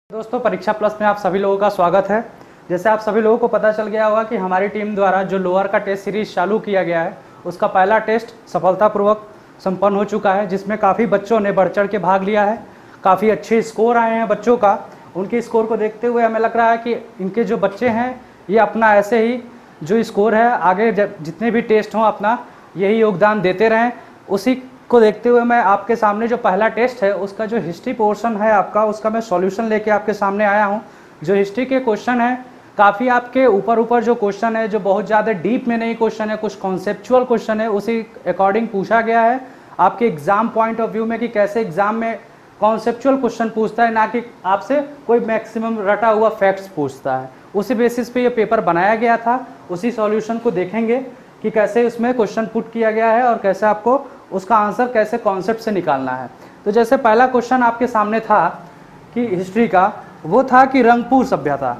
दोस्तों परीक्षा प्लस में आप सभी लोगों का स्वागत है। जैसे आप सभी लोगों को पता चल गया होगा कि हमारी टीम द्वारा जो लोअर का टेस्ट सीरीज चालू किया गया है उसका पहला टेस्ट सफलतापूर्वक संपन्न हो चुका है, जिसमें काफ़ी बच्चों ने बढ़ चढ़ के भाग लिया है। काफ़ी अच्छे स्कोर आए हैं बच्चों का। उनके स्कोर को देखते हुए हमें लग रहा है कि इनके जो बच्चे हैं ये अपना ऐसे ही जो स्कोर है आगे जितने भी टेस्ट हों अपना यही योगदान देते रहें। उसी को देखते हुए मैं आपके सामने जो पहला टेस्ट है उसका जो हिस्ट्री पोर्शन है आपका उसका मैं सॉल्यूशन लेके आपके सामने आया हूं। जो हिस्ट्री के क्वेश्चन है काफ़ी आपके ऊपर जो क्वेश्चन है, जो बहुत ज़्यादा डीप में नहीं क्वेश्चन है, कुछ कॉन्सेप्चुअल क्वेश्चन है, उसी अकॉर्डिंग पूछा गया है आपके एग्जाम पॉइंट ऑफ व्यू में कि कैसे एग्जाम में कॉन्सेप्चुअल क्वेश्चन पूछता है, ना कि आपसे कोई मैक्सिमम रटा हुआ फैक्ट्स पूछता है। उसी बेसिस पे ये पेपर बनाया गया था। उसी सॉल्यूशन को देखेंगे कि कैसे उसमें क्वेश्चन पुट किया गया है और कैसे आपको उसका आंसर कैसे कॉन्सेप्ट से निकालना है। तो जैसे पहला क्वेश्चन आपके सामने था कि हिस्ट्री का, वो था कि रंगपुर सभ्यता,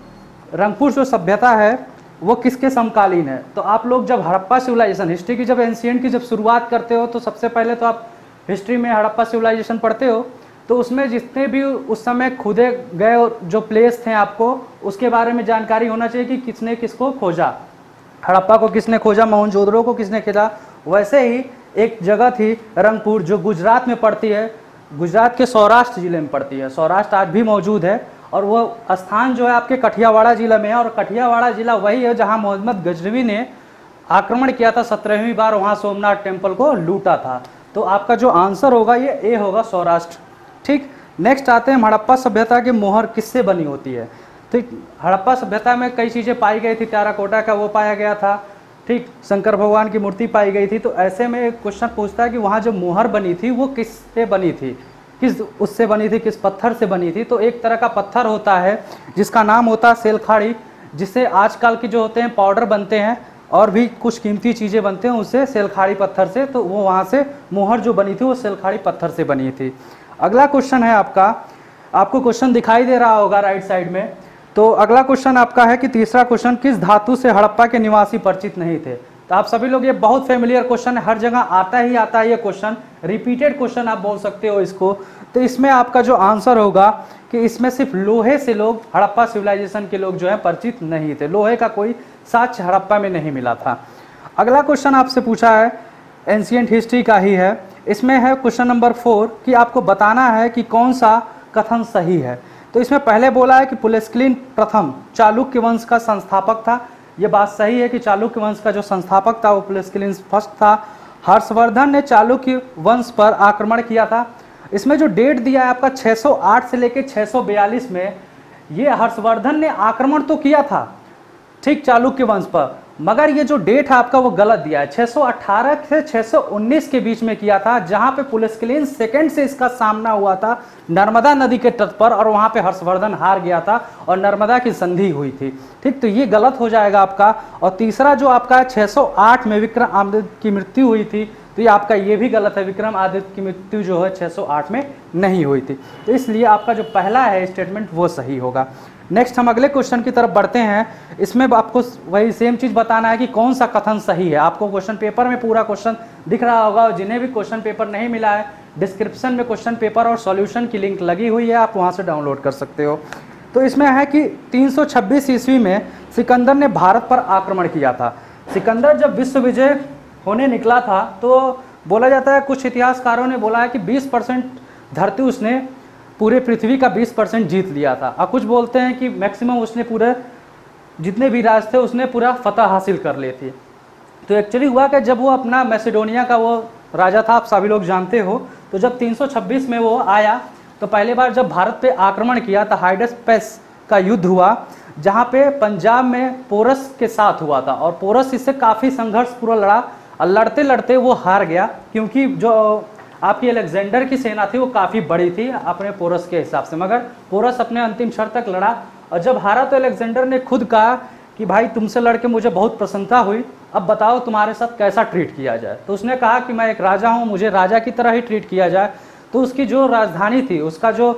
रंगपुर जो सभ्यता है वो किसके समकालीन है। तो आप लोग जब हड़प्पा सिविलाइजेशन, हिस्ट्री की जब एंशिएंट की जब शुरुआत करते हो तो सबसे पहले तो आप हिस्ट्री में हड़प्पा सिविलाइजेशन पढ़ते हो, तो उसमें जितने भी उस समय खुदे गए जो प्लेस थे आपको उसके बारे में जानकारी होना चाहिए कि किसने किसको खोजा। हड़प्पा को किसने खोजा, मोहनजोदड़ो को किसने खोजा। वैसे ही एक जगह थी रंगपुर जो गुजरात में पड़ती है, गुजरात के सौराष्ट्र जिले में पड़ती है। सौराष्ट्र आज भी मौजूद है और वो स्थान जो है आपके कठियावाड़ा जिला में है। और कठियावाड़ा जिला वही है जहां मोहम्मद गजनवी ने आक्रमण किया था 17वीं बार, वहां सोमनाथ टेम्पल को लूटा था। तो आपका जो आंसर होगा ये ए होगा, सौराष्ट्र। ठीक, नेक्स्ट आते हैं हड़प्पा सभ्यता की मोहर किससे बनी होती है। तो हड़प्पा सभ्यता में कई चीज़ें पाई गई थी, टेराकोटा का वो पाया गया था, ठीक, शंकर भगवान की मूर्ति पाई गई थी। तो ऐसे में एक क्वेश्चन पूछता है कि वहाँ जो मोहर बनी थी वो किससे बनी थी, किस उससे बनी थी, किस पत्थर से बनी थी। तो एक तरह का पत्थर होता है जिसका नाम होता है सेलखाड़ी, जिससे आजकल के जो होते हैं पाउडर बनते हैं और भी कुछ कीमती चीज़ें बनते हैं उससे, सेलखाड़ी पत्थर से। तो वो वहाँ से मोहर जो बनी थी वो सेलखाड़ी पत्थर से बनी थी। अगला क्वेश्चन है आपका, आपको क्वेश्चन दिखाई दे रहा होगा राइट साइड में। तो अगला क्वेश्चन आपका है कि तीसरा क्वेश्चन, किस धातु से हड़प्पा के निवासी परिचित नहीं थे। तो आप सभी लोग, ये बहुत फेमिलियर क्वेश्चन है, हर जगह आता ही आता है ये क्वेश्चन, रिपीटेड क्वेश्चन आप बोल सकते हो इसको। तो इसमें आपका जो आंसर होगा कि इसमें सिर्फ लोहे से लोग, हड़प्पा सिविलाइजेशन के लोग जो है परिचित नहीं थे। लोहे का कोई साक्ष्य हड़प्पा में नहीं मिला था। अगला क्वेश्चन आपसे पूछा है एंशिएंट हिस्ट्री का ही है। इसमें है क्वेश्चन नंबर 4 कि आपको बताना है कि कौन सा कथन सही है। तो इसमें पहले बोला है कि पुलस्क्यन प्रथम चालुक्य वंश का संस्थापक था। ये बात सही है कि चालुक्य वंश का जो संस्थापक था वो पुलस्क्यन फर्स्ट था। हर्षवर्धन ने चालुक्य वंश पर आक्रमण किया था। इसमें जो डेट दिया है आपका 608 से लेकर 642 में, ये हर्षवर्धन ने आक्रमण तो किया था ठीक चालुक्य वंश पर, मगर ये जो डेट है आपका वो गलत दिया है। 618 से 619 के बीच में किया था, जहां पे पुलस्क्यन सेकंड से इसका सामना हुआ था नर्मदा नदी के तट पर, और वहां पे हर्षवर्धन हार गया था और नर्मदा की संधि हुई थी। ठीक, तो ये गलत हो जाएगा आपका। और तीसरा जो आपका है 608 में विक्रमादित्य की मृत्यु हुई थी, तो ये आपका ये भी गलत है। विक्रमादित्य की मृत्यु जो है 608 में नहीं हुई थी। तो इसलिए आपका जो पहला है स्टेटमेंट वो सही होगा। नेक्स्ट हम अगले क्वेश्चन की तरफ बढ़ते हैं। इसमें आपको वही सेम चीज़ बताना है कि कौन सा कथन सही है। आपको क्वेश्चन पेपर में पूरा क्वेश्चन दिख रहा होगा, और जिन्हें भी क्वेश्चन पेपर नहीं मिला है डिस्क्रिप्शन में क्वेश्चन पेपर और सॉल्यूशन की लिंक लगी हुई है, आप वहां से डाउनलोड कर सकते हो। तो इसमें है कि 326 ईस्वी में सिकंदर ने भारत पर आक्रमण किया था। सिकंदर जब विश्व विजय होने निकला था तो बोला जाता है, कुछ इतिहासकारों ने बोला है कि 20% धरती उसने पूरे पृथ्वी का 20% जीत लिया था। और कुछ बोलते हैं कि मैक्सिमम उसने पूरे जितने भी राज थे उसने पूरा फतह हासिल कर लिए थे। तो एक्चुअली हुआ कि जब वो अपना मैसेडोनिया का वो राजा था, आप सभी लोग जानते हो, तो जब 326 में वो आया तो पहले बार जब भारत पे आक्रमण किया था हाइडेस्पेस का युद्ध हुआ, जहाँ पे पंजाब में पोरस के साथ हुआ था। और पोरस इससे काफ़ी संघर्ष पूरा लड़ा और लड़ते लड़ते वो हार गया, क्योंकि जो आपकी अलेक्जेंडर की सेना थी वो काफ़ी बड़ी थी अपने पोरस के हिसाब से, मगर पोरस अपने अंतिम क्षण तक लड़ा। और जब हारा तो अलेक्जेंडर ने खुद कहा कि भाई तुमसे लड़के मुझे बहुत प्रसन्नता हुई, अब बताओ तुम्हारे साथ कैसा ट्रीट किया जाए। तो उसने कहा कि मैं एक राजा हूँ, मुझे राजा की तरह ही ट्रीट किया जाए। तो उसकी जो राजधानी थी, उसका जो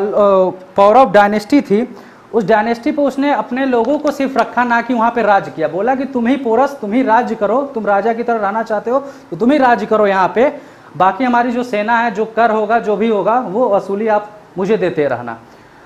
पौरव डायनेस्टी थी, उस डायनेस्टी पे उसने अपने लोगों को सिर्फ रखा, ना कि वहाँ पे राज्य किया। बोला कि तुम ही पोरस, तुम ही राज्य करो, तुम राजा की तरह रहना चाहते हो तो तुम ही राज्य करो यहाँ पे, बाकी हमारी जो सेना है, जो कर होगा, जो भी होगा वो वसूली आप मुझे देते रहना।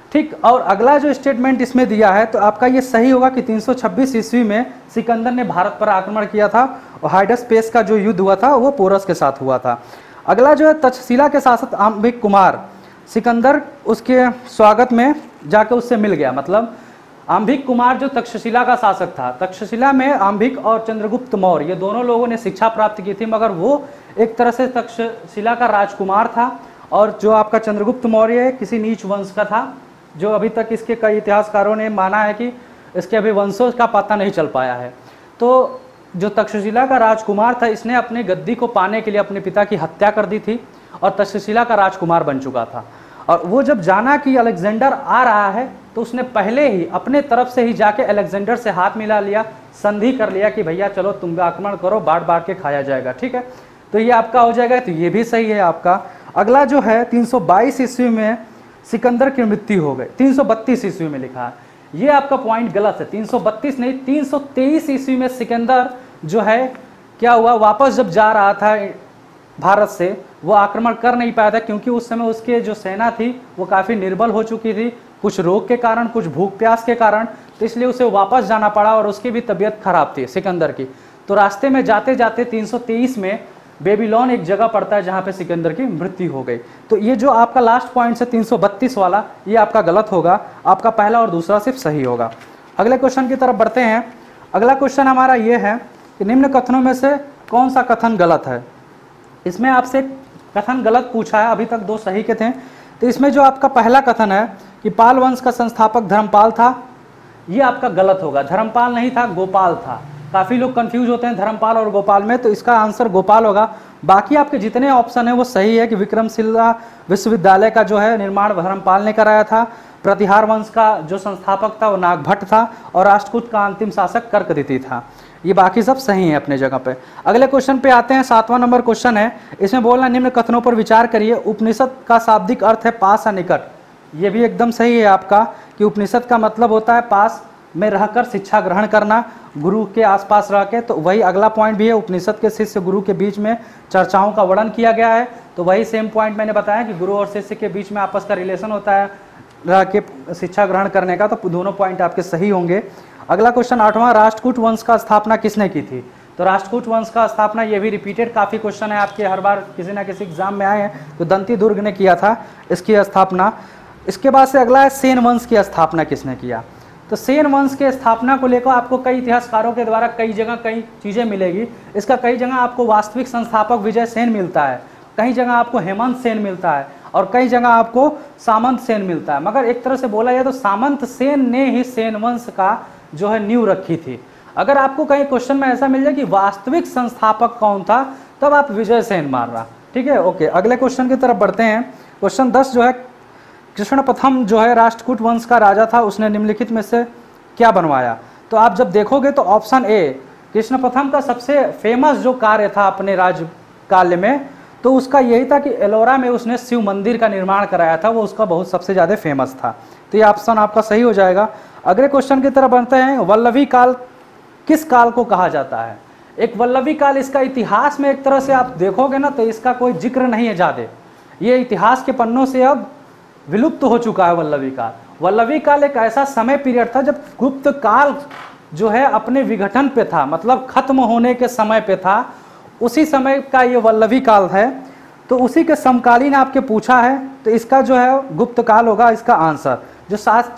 ठीक। और अगला जो स्टेटमेंट इसमें दिया है तो आपका ये सही होगा कि 326 ईस्वी में सिकंदर ने भारत पर आक्रमण किया था और हाइडस्पेस का जो युद्ध हुआ था वो पोरस के साथ हुआ था। अगला जो है तक्षशिला के शासक अंबिक कुमार, सिकंदर उसके स्वागत में जाकर उससे मिल गया। मतलब अंबिक कुमार जो तक्षशिला का शासक था, तक्षशिला में अंबिक और चंद्रगुप्त मौर्य ये दोनों लोगों ने शिक्षा प्राप्त की थी, मगर वो एक तरह से तक्षशिला का राजकुमार था और जो आपका चंद्रगुप्त मौर्य किसी नीच वंश का था, जो अभी तक इसके कई इतिहासकारों ने माना है कि इसके अभी वंशों का पता नहीं चल पाया है। तो जो तक्षशिला का राजकुमार था इसने अपने गद्दी को पाने के लिए अपने पिता की हत्या कर दी थी और तक्षशिला का राजकुमार बन चुका था। और वो जब जाना कि अलेक्जेंडर आ रहा है तो उसने पहले ही अपने तरफ से ही जाके अलेक्जेंडर से हाथ मिला लिया, संधि कर लिया कि भैया चलो तुम आक्रमण करो, बांट बांट के खाया जाएगा। ठीक है, तो ये आपका हो जाएगा, तो ये भी सही है आपका। अगला जो है 322 ईस्वी में सिकंदर की मृत्यु हो गई, 332 ईस्वी में लिखा है, ये आपका पॉइंट गलत है। 332 नहीं 323 ईस्वी में सिकंदर जो है क्या हुआ, वापस जब जा रहा था भारत से, वो आक्रमण कर नहीं पाया था क्योंकि उस समय उसके जो सेना थी वो काफ़ी निर्बल हो चुकी थी, कुछ रोग के कारण, कुछ भूख प्यास के कारण, तो इसलिए उसे वापस जाना पड़ा और उसकी भी तबीयत खराब थी सिकंदर की। तो रास्ते में जाते जाते 323 में बेबीलोन एक जगह पड़ता है जहाँ पे सिकंदर की मृत्यु हो गई। तो ये जो आपका लास्ट पॉइंट है 332 वाला, ये आपका गलत होगा, आपका पहला और दूसरा सिर्फ सही होगा। अगले क्वेश्चन की तरफ बढ़ते हैं। अगला क्वेश्चन हमारा ये है कि निम्न कथनों में से कौन सा कथन गलत है। इसमें आपसे कथन गलत पूछा है, अभी तक 2 सही के थे। तो इसमें जो आपका पहला कथन है कि पाल वंश का संस्थापक धर्मपाल था, ये आपका गलत होगा। धर्मपाल नहीं था, गोपाल था। काफ़ी लोग कंफ्यूज होते हैं धर्मपाल और गोपाल में, तो इसका आंसर गोपाल होगा। बाकी आपके जितने ऑप्शन है वो सही है कि विक्रमशिला विश्वविद्यालय का जो है निर्माण धर्मपाल ने कराया था, प्रतिहार वंश का जो संस्थापक था वो नागभट्ट था और राष्ट्रकूट का अंतिम शासक कर्कदिति था। ये बाकी सब सही है अपने जगह पे। अगले क्वेश्चन पे आते हैं, 7वां नंबर क्वेश्चन है। इसमें बोलना निम्न कथनों पर विचार करिए। उपनिषद का शाब्दिक अर्थ है पास या निकट। ये भी एकदम सही है आपका कि उपनिषद का मतलब होता है पास में रहकर शिक्षा ग्रहण करना, गुरु के आसपास रह के। तो वही अगला पॉइंट भी है, उपनिषद के शिष्य गुरु के बीच में चर्चाओं का वर्णन किया गया है। तो वही सेम पॉइंट मैंने बताया कि गुरु और शिष्य के बीच में आपस का रिलेशन होता है रह के शिक्षा ग्रहण करने का। तो दोनों पॉइंट आपके सही होंगे। अगला क्वेश्चन 8वां, राष्ट्रकूट वंश का स्थापना किसने की थी। तो राष्ट्रकूट वंश का स्थापना, ये भी रिपीटेड काफ़ी क्वेश्चन है आपके, हर बार किसी ना किसी एग्जाम में आए हैं। तो दंती दुर्ग ने किया था इसकी स्थापना। इसके बाद से अगला है सेन वंश की स्थापना किसने किया। तो सेन वंश के स्थापना को लेकर आपको कई इतिहासकारों के द्वारा कई जगह कई चीज़ें मिलेगी। इसका कई जगह आपको वास्तविक संस्थापक विजय सेन मिलता है, कई जगह आपको हेमंत सेन मिलता है और कई जगह आपको सामंत सेन मिलता है। मगर एक तरह से बोला जाए तो सामंत सेन ने ही सेन वंश का जो है नींव रखी थी। अगर आपको कहीं क्वेश्चन में ऐसा मिल जाए कि वास्तविक संस्थापक कौन था, तब आप विजय सेन मारना। ठीक है, ओके। अगले क्वेश्चन की तरफ बढ़ते हैं। क्वेश्चन 10 जो है, कृष्ण प्रथम जो है राष्ट्रकूट वंश का राजा था, उसने निम्नलिखित में से क्या बनवाया। तो आप जब देखोगे तो ऑप्शन ए, कृष्ण प्रथम का सबसे फेमस जो कार्य था अपने राजकाल में, तो उसका यही था कि एलोरा में उसने शिव मंदिर का निर्माण कराया था, वो उसका बहुत सबसे ज़्यादा फेमस था। तो ये ऑप्शन आपका सही हो जाएगा। अगले क्वेश्चन की तरफ बढ़ते हैं। वल्लभी काल किस काल को कहा जाता है। एक वल्लभी काल, इसका इतिहास में एक तरह से आप देखोगे ना तो इसका कोई जिक्र नहीं है ज़्यादा, ये इतिहास के पन्नों से अब विलुप्त हो चुका है वल्लभी काल। वल्लभी काल एक ऐसा समय पीरियड था जब गुप्त काल जो है अपने विघटन पे था, मतलब खत्म होने के समय पे था, उसी समय का ये वल्लभी काल है। तो उसी के समकालीन आपके पूछा है, तो इसका जो है गुप्त काल होगा इसका आंसर, जो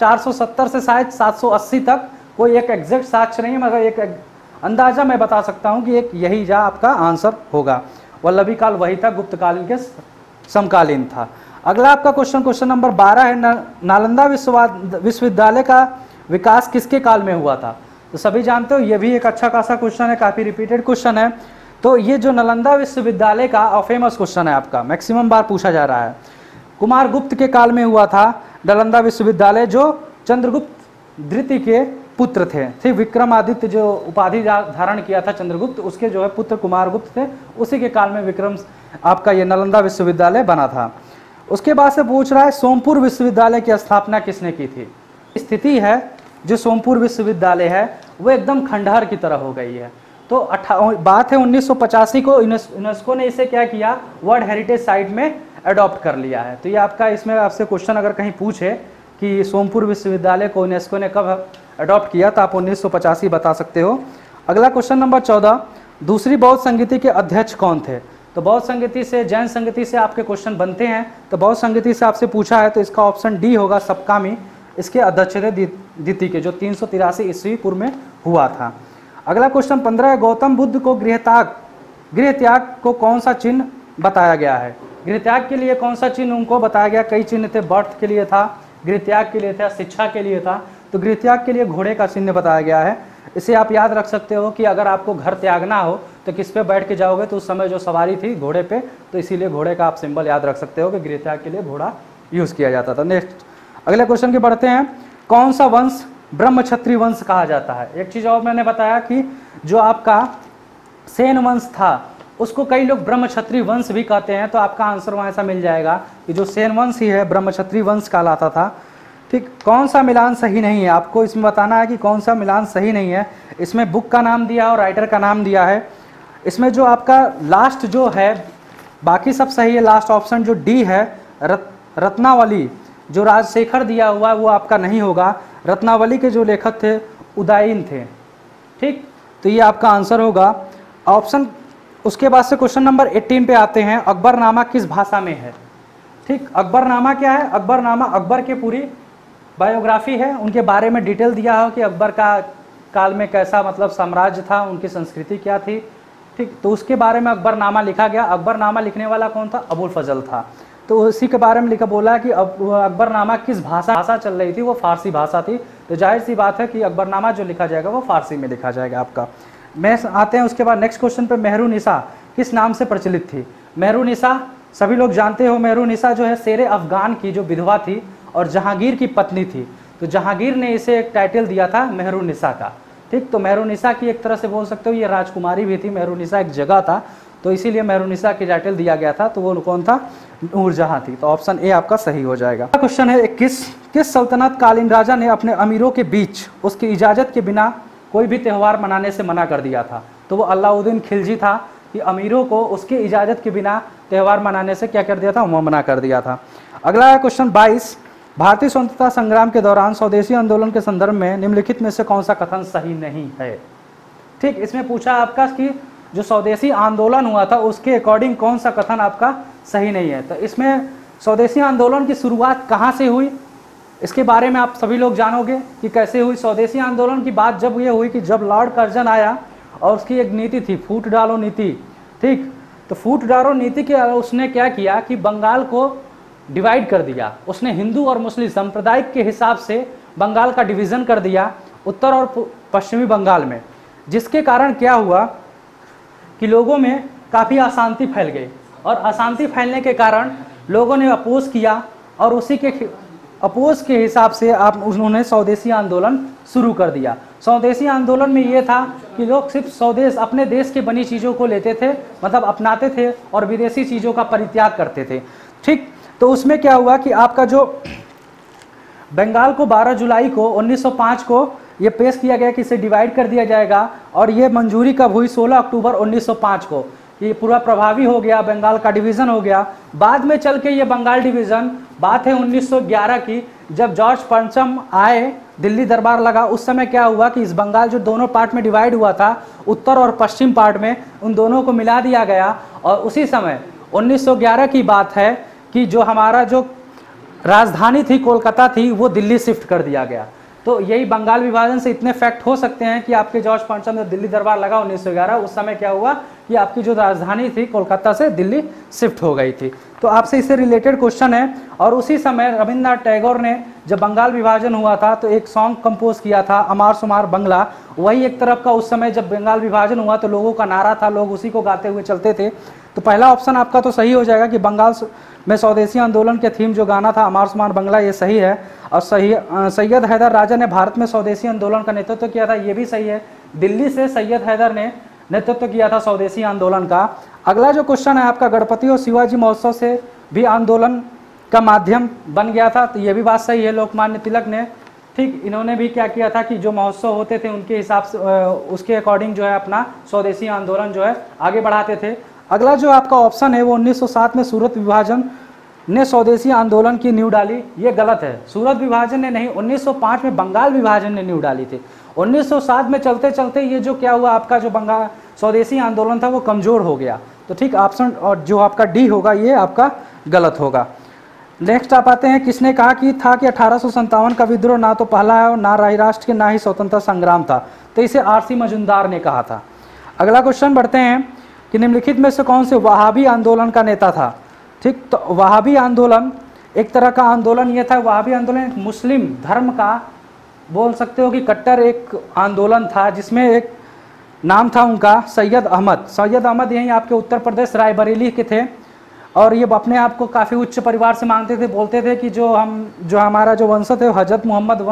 470 से शायद 780 तक, कोई एक एग्जैक्ट साक्ष्य नहीं है मगर एक अंदाजा मैं बता सकता हूँ कि एक यही जा आपका आंसर होगा। वल्लभी काल वही था, गुप्तकालीन के समकालीन था। अगला आपका क्वेश्चन नंबर 12 है, नालंदा विश्वविद्यालय का विकास किसके काल में हुआ था। तो सभी जानते हो ये भी एक अच्छा खासा क्वेश्चन है, काफ़ी रिपीटेड क्वेश्चन है। तो ये जो नालंदा विश्वविद्यालय का और फेमस क्वेश्चन है आपका, मैक्सिमम बार पूछा जा रहा है। कुमार गुप्त के काल में हुआ था नालंदा विश्वविद्यालय, जो चंद्रगुप्त द्वितीय के पुत्र थे। विक्रमादित्य जो उपाधि धारण किया था चंद्रगुप्त, उसके जो है पुत्र कुमार गुप्त थे, उसी के काल में विक्रम आपका ये नालंदा विश्वविद्यालय बना था। उसके बाद से पूछ रहा है सोमपुर विश्वविद्यालय की स्थापना किसने की थी। स्थिति है जो सोमपुर विश्वविद्यालय है वो एकदम खंडहर की तरह हो गई है। तो बात है 1985 को यूनेस्को ने इसे क्या किया, वर्ल्ड हेरिटेज साइट में अडॉप्ट कर लिया है। तो ये आपका इसमें आपसे क्वेश्चन अगर कहीं पूछे कि सोमपुर विश्वविद्यालय को यूनेस्को ने कब अडॉप्ट किया, तो आप 1985 बता सकते हो। अगला क्वेश्चन नंबर 14, दूसरी बौद्ध संगीति के अध्यक्ष कौन थे? तो बौद्ध संगीति से, जैन संगीति से आपके क्वेश्चन बनते हैं, तो बौद्ध संगीति से आपसे पूछा है तो इसका ऑप्शन डी होगा, सप्कामी इसके अध्यक्ष थे द्वितीय के, जो 383 ईस्वी पूर्व में हुआ था। अगला क्वेश्चन 15, गौतम बुद्ध को गृह त्याग को कौन सा चिन्ह बताया गया है? गृह त्याग के लिए कौन सा चिन्ह उनको बताया गया? कई चिन्ह थे, बर्थ के लिए था, गृह त्याग के लिए था, शिक्षा के लिए था। तो गृह त्याग के लिए घोड़े का चिन्ह बताया गया है। इसे आप याद रख सकते हो कि अगर आपको घर त्यागना हो तो किस पे बैठ के जाओगे, तो उस समय जो सवारी थी घोड़े पे, तो इसीलिए घोड़े का आप सिंबल याद रख सकते हो कि गृह त्याग के लिए घोड़ा यूज़ किया जाता था। नेक्स्ट अगले क्वेश्चन के बढ़ते हैं, कौन सा वंश ब्रह्म क्षत्रिय वंश कहा जाता है? एक चीज़ और मैंने बताया कि जो आपका सेन वंश था उसको कई लोग ब्रह्म क्षत्रिय वंश भी कहते हैं, तो आपका आंसर वहाँ ऐसा मिल जाएगा कि जो सेन वंश ही है ब्रह्म क्षत्रिय वंश कहलाता था। ठीक, कौन सा मिलान सही नहीं है? आपको इसमें बताना है कि कौन सा मिलान सही नहीं है। इसमें बुक का नाम दिया और राइटर का नाम दिया है। इसमें जो आपका लास्ट जो है, बाकी सब सही है, लास्ट ऑप्शन जो डी है रत्नावली, जो राजशेखर दिया हुआ है वो आपका नहीं होगा। रत्नावली के जो लेखक थे उदयन थे। ठीक, तो ये आपका आंसर होगा ऑप्शन। उसके बाद से क्वेश्चन नंबर 18 पे आते हैं, अकबरनामा किस भाषा में है? ठीक, अकबरनामा क्या है? अकबरनामा अकबर की पूरी बायोग्राफी है, उनके बारे में डिटेल दिया है कि अकबर का काल में कैसा मतलब साम्राज्य था, उनकी संस्कृति क्या थी। ठीक, तो उसके बारे में अकबरनामा लिखा गया। अकबरनामा लिखने वाला कौन था? अबुल फजल था। तो उसी के बारे में लिखा, बोला कि अकबरनामा किस भाषा चल रही थी, वो फारसी भाषा थी। तो जाहिर सी बात है कि अकबरनामा जो लिखा जाएगा वो फारसी में लिखा जाएगा आपका। मैं आते हैं उसके बाद नेक्स्ट क्वेश्चन पे, मेहरुनिसा किस नाम से प्रचलित थी? मेहरुनिसा सभी लोग जानते हो, मेहरुनिसा जो है शेर अफगान की जो विधवा थी और जहांगीर की पत्नी थी। तो जहांगीर ने इसे एक टाइटल दिया था मेहरुनिसा का। ठीक, तो मेहरुनिसा की एक तरह से बोल सकते हो ये राजकुमारी भी थी। मेहरुनिसा एक जगह था, तो इसीलिए मेहरुनिसा की टाइटल दिया गया था। तो वो कौन था? नूरजहां थी। तो ऑप्शन ए आपका सही हो जाएगा। क्वेश्चन है, किस सल्तनत कालीन राजा ने अपने अमीरों के बीच उसकी इजाज़त के बिना कोई भी त्यौहार मनाने से मना कर दिया था? तो वो अलाउद्दीन खिलजी था, कि अमीरों को उसकी इजाज़त के बिना त्यौहार मनाने से क्या कर दिया था? वो मना कर दिया था। अगला क्वेश्चन 22, भारतीय स्वतंत्रता संग्राम के दौरान स्वदेशी आंदोलन के संदर्भ में निम्नलिखित में से कौन सा कथन सही नहीं है? ठीक, इसमें पूछा आपका कि जो स्वदेशी आंदोलन हुआ था उसके अकॉर्डिंग कौन सा कथन आपका सही नहीं है। तो इसमें स्वदेशी आंदोलन की शुरुआत कहाँ से हुई, इसके बारे में आप सभी लोग जानोगे कि कैसे हुई। स्वदेशी आंदोलन की बात जब ये हुई कि जब लॉर्ड कर्जन आया और उसकी एक नीति थी फूट डालो नीति। ठीक, तो फूट डालो नीति के उसने क्या किया कि बंगाल को डिवाइड कर दिया। उसने हिंदू और मुस्लिम सांप्रदायिक के हिसाब से बंगाल का डिवीज़न कर दिया उत्तर और पश्चिमी बंगाल में, जिसके कारण क्या हुआ कि लोगों में काफ़ी अशांति फैल गई और अशांति फैलने के कारण लोगों ने अपोज किया और उसी के अपोज के हिसाब से आप उन्होंने स्वदेशी आंदोलन शुरू कर दिया। स्वदेशी आंदोलन में ये था कि लोग सिर्फ स्वदेश अपने देश के बनी चीज़ों को लेते थे, मतलब अपनाते थे और विदेशी चीज़ों का परित्याग करते थे। ठीक, तो उसमें क्या हुआ कि आपका जो बंगाल को 12 जुलाई को 1905 को ये पेश किया गया कि इसे डिवाइड कर दिया जाएगा और ये मंजूरी कब हुई? 16 अक्टूबर 1905 को। ये पूरा प्रभावी हो गया, बंगाल का डिवीज़न हो गया। बाद में चल के ये बंगाल डिवीज़न, बात है 1911 की, जब जॉर्ज पंचम आए, दिल्ली दरबार लगा, उस समय क्या हुआ कि इस बंगाल जो दोनों पार्ट में डिवाइड हुआ था, उत्तर और पश्चिम पार्ट में, उन दोनों को मिला दिया गया। और उसी समय 1911 की बात है कि जो हमारा जो राजधानी थी कोलकाता थी, वो दिल्ली शिफ्ट कर दिया गया। तो यही बंगाल विभाजन से इतने फैक्ट हो सकते हैं कि आपके जॉर्ज पंचम जब दिल्ली दरबार लगा 1911, उस समय क्या हुआ कि आपकी जो राजधानी थी कोलकाता से दिल्ली शिफ्ट हो गई थी। तो आपसे इससे रिलेटेड क्वेश्चन है। और उसी समय रविंद्रनाथ टैगोर ने जब बंगाल विभाजन हुआ था तो एक सॉन्ग कंपोज किया था, अमार सुमार बंगला। वही एक तरफ का उस समय जब बंगाल विभाजन हुआ तो लोगों का नारा था, लोग उसी को गाते हुए चलते थे। तो पहला ऑप्शन आपका तो सही हो जाएगा कि बंगाल में स्वदेशी आंदोलन के थीम जो गाना था अमार सुमार बंगला, ये सही है। और सैयद हैदर राजा ने भारत में स्वदेशी आंदोलन का नेतृत्व किया था, ये भी सही है। दिल्ली से सैयद हैदर ने नेतृत्व किया था स्वदेशी आंदोलन का। अगला जो क्वेश्चन है आपका, गणपति और शिवाजी महोत्सव से भी आंदोलन का माध्यम बन गया था, तो ये भी बात सही है। लोकमान्य तिलक ने, ठीक, इन्होंने भी क्या किया था कि जो महोत्सव होते थे उनके हिसाब से उसके अकॉर्डिंग जो है अपना स्वदेशी आंदोलन जो है आगे बढ़ाते थे। अगला जो आपका ऑप्शन है वो 1907 में सूरत विभाजन ने स्वदेशी आंदोलन की नींव डाली, ये गलत है। सूरत विभाजन ने नहीं, 1905 में बंगाल विभाजन ने नींव डाली थी। 1907 में चलते चलते ये जो क्या हुआ, आपका जो बंगाल स्वदेशी आंदोलन था वो कमज़ोर हो गया। तो ठीक ऑप्शन और जो आपका डी होगा ये आपका गलत होगा। नेक्स्ट आप आते हैं, किसने कहा कि था कि 1857 का विद्रोह ना तो पहला है और ना राष्ट्र के ना ही स्वतंत्रता संग्राम था? तो इसे आरसी मजुमदार ने कहा था। अगला क्वेश्चन बढ़ते हैं कि निम्नलिखित में से कौन से वहाबी आंदोलन का नेता था? ठीक, तो वहाबी आंदोलन एक तरह का आंदोलन ये था, वहाबी आंदोलन मुस्लिम धर्म का बोल सकते हो कि कट्टर एक आंदोलन था, जिसमें एक नाम था उनका सैयद अहमद। सैयद अहमद यहीं आपके उत्तर प्रदेश रायबरेली के थे और ये अपने आप को काफ़ी उच्च परिवार से मानते थे। बोलते थे कि जो हमारा जो वंशज है हजरत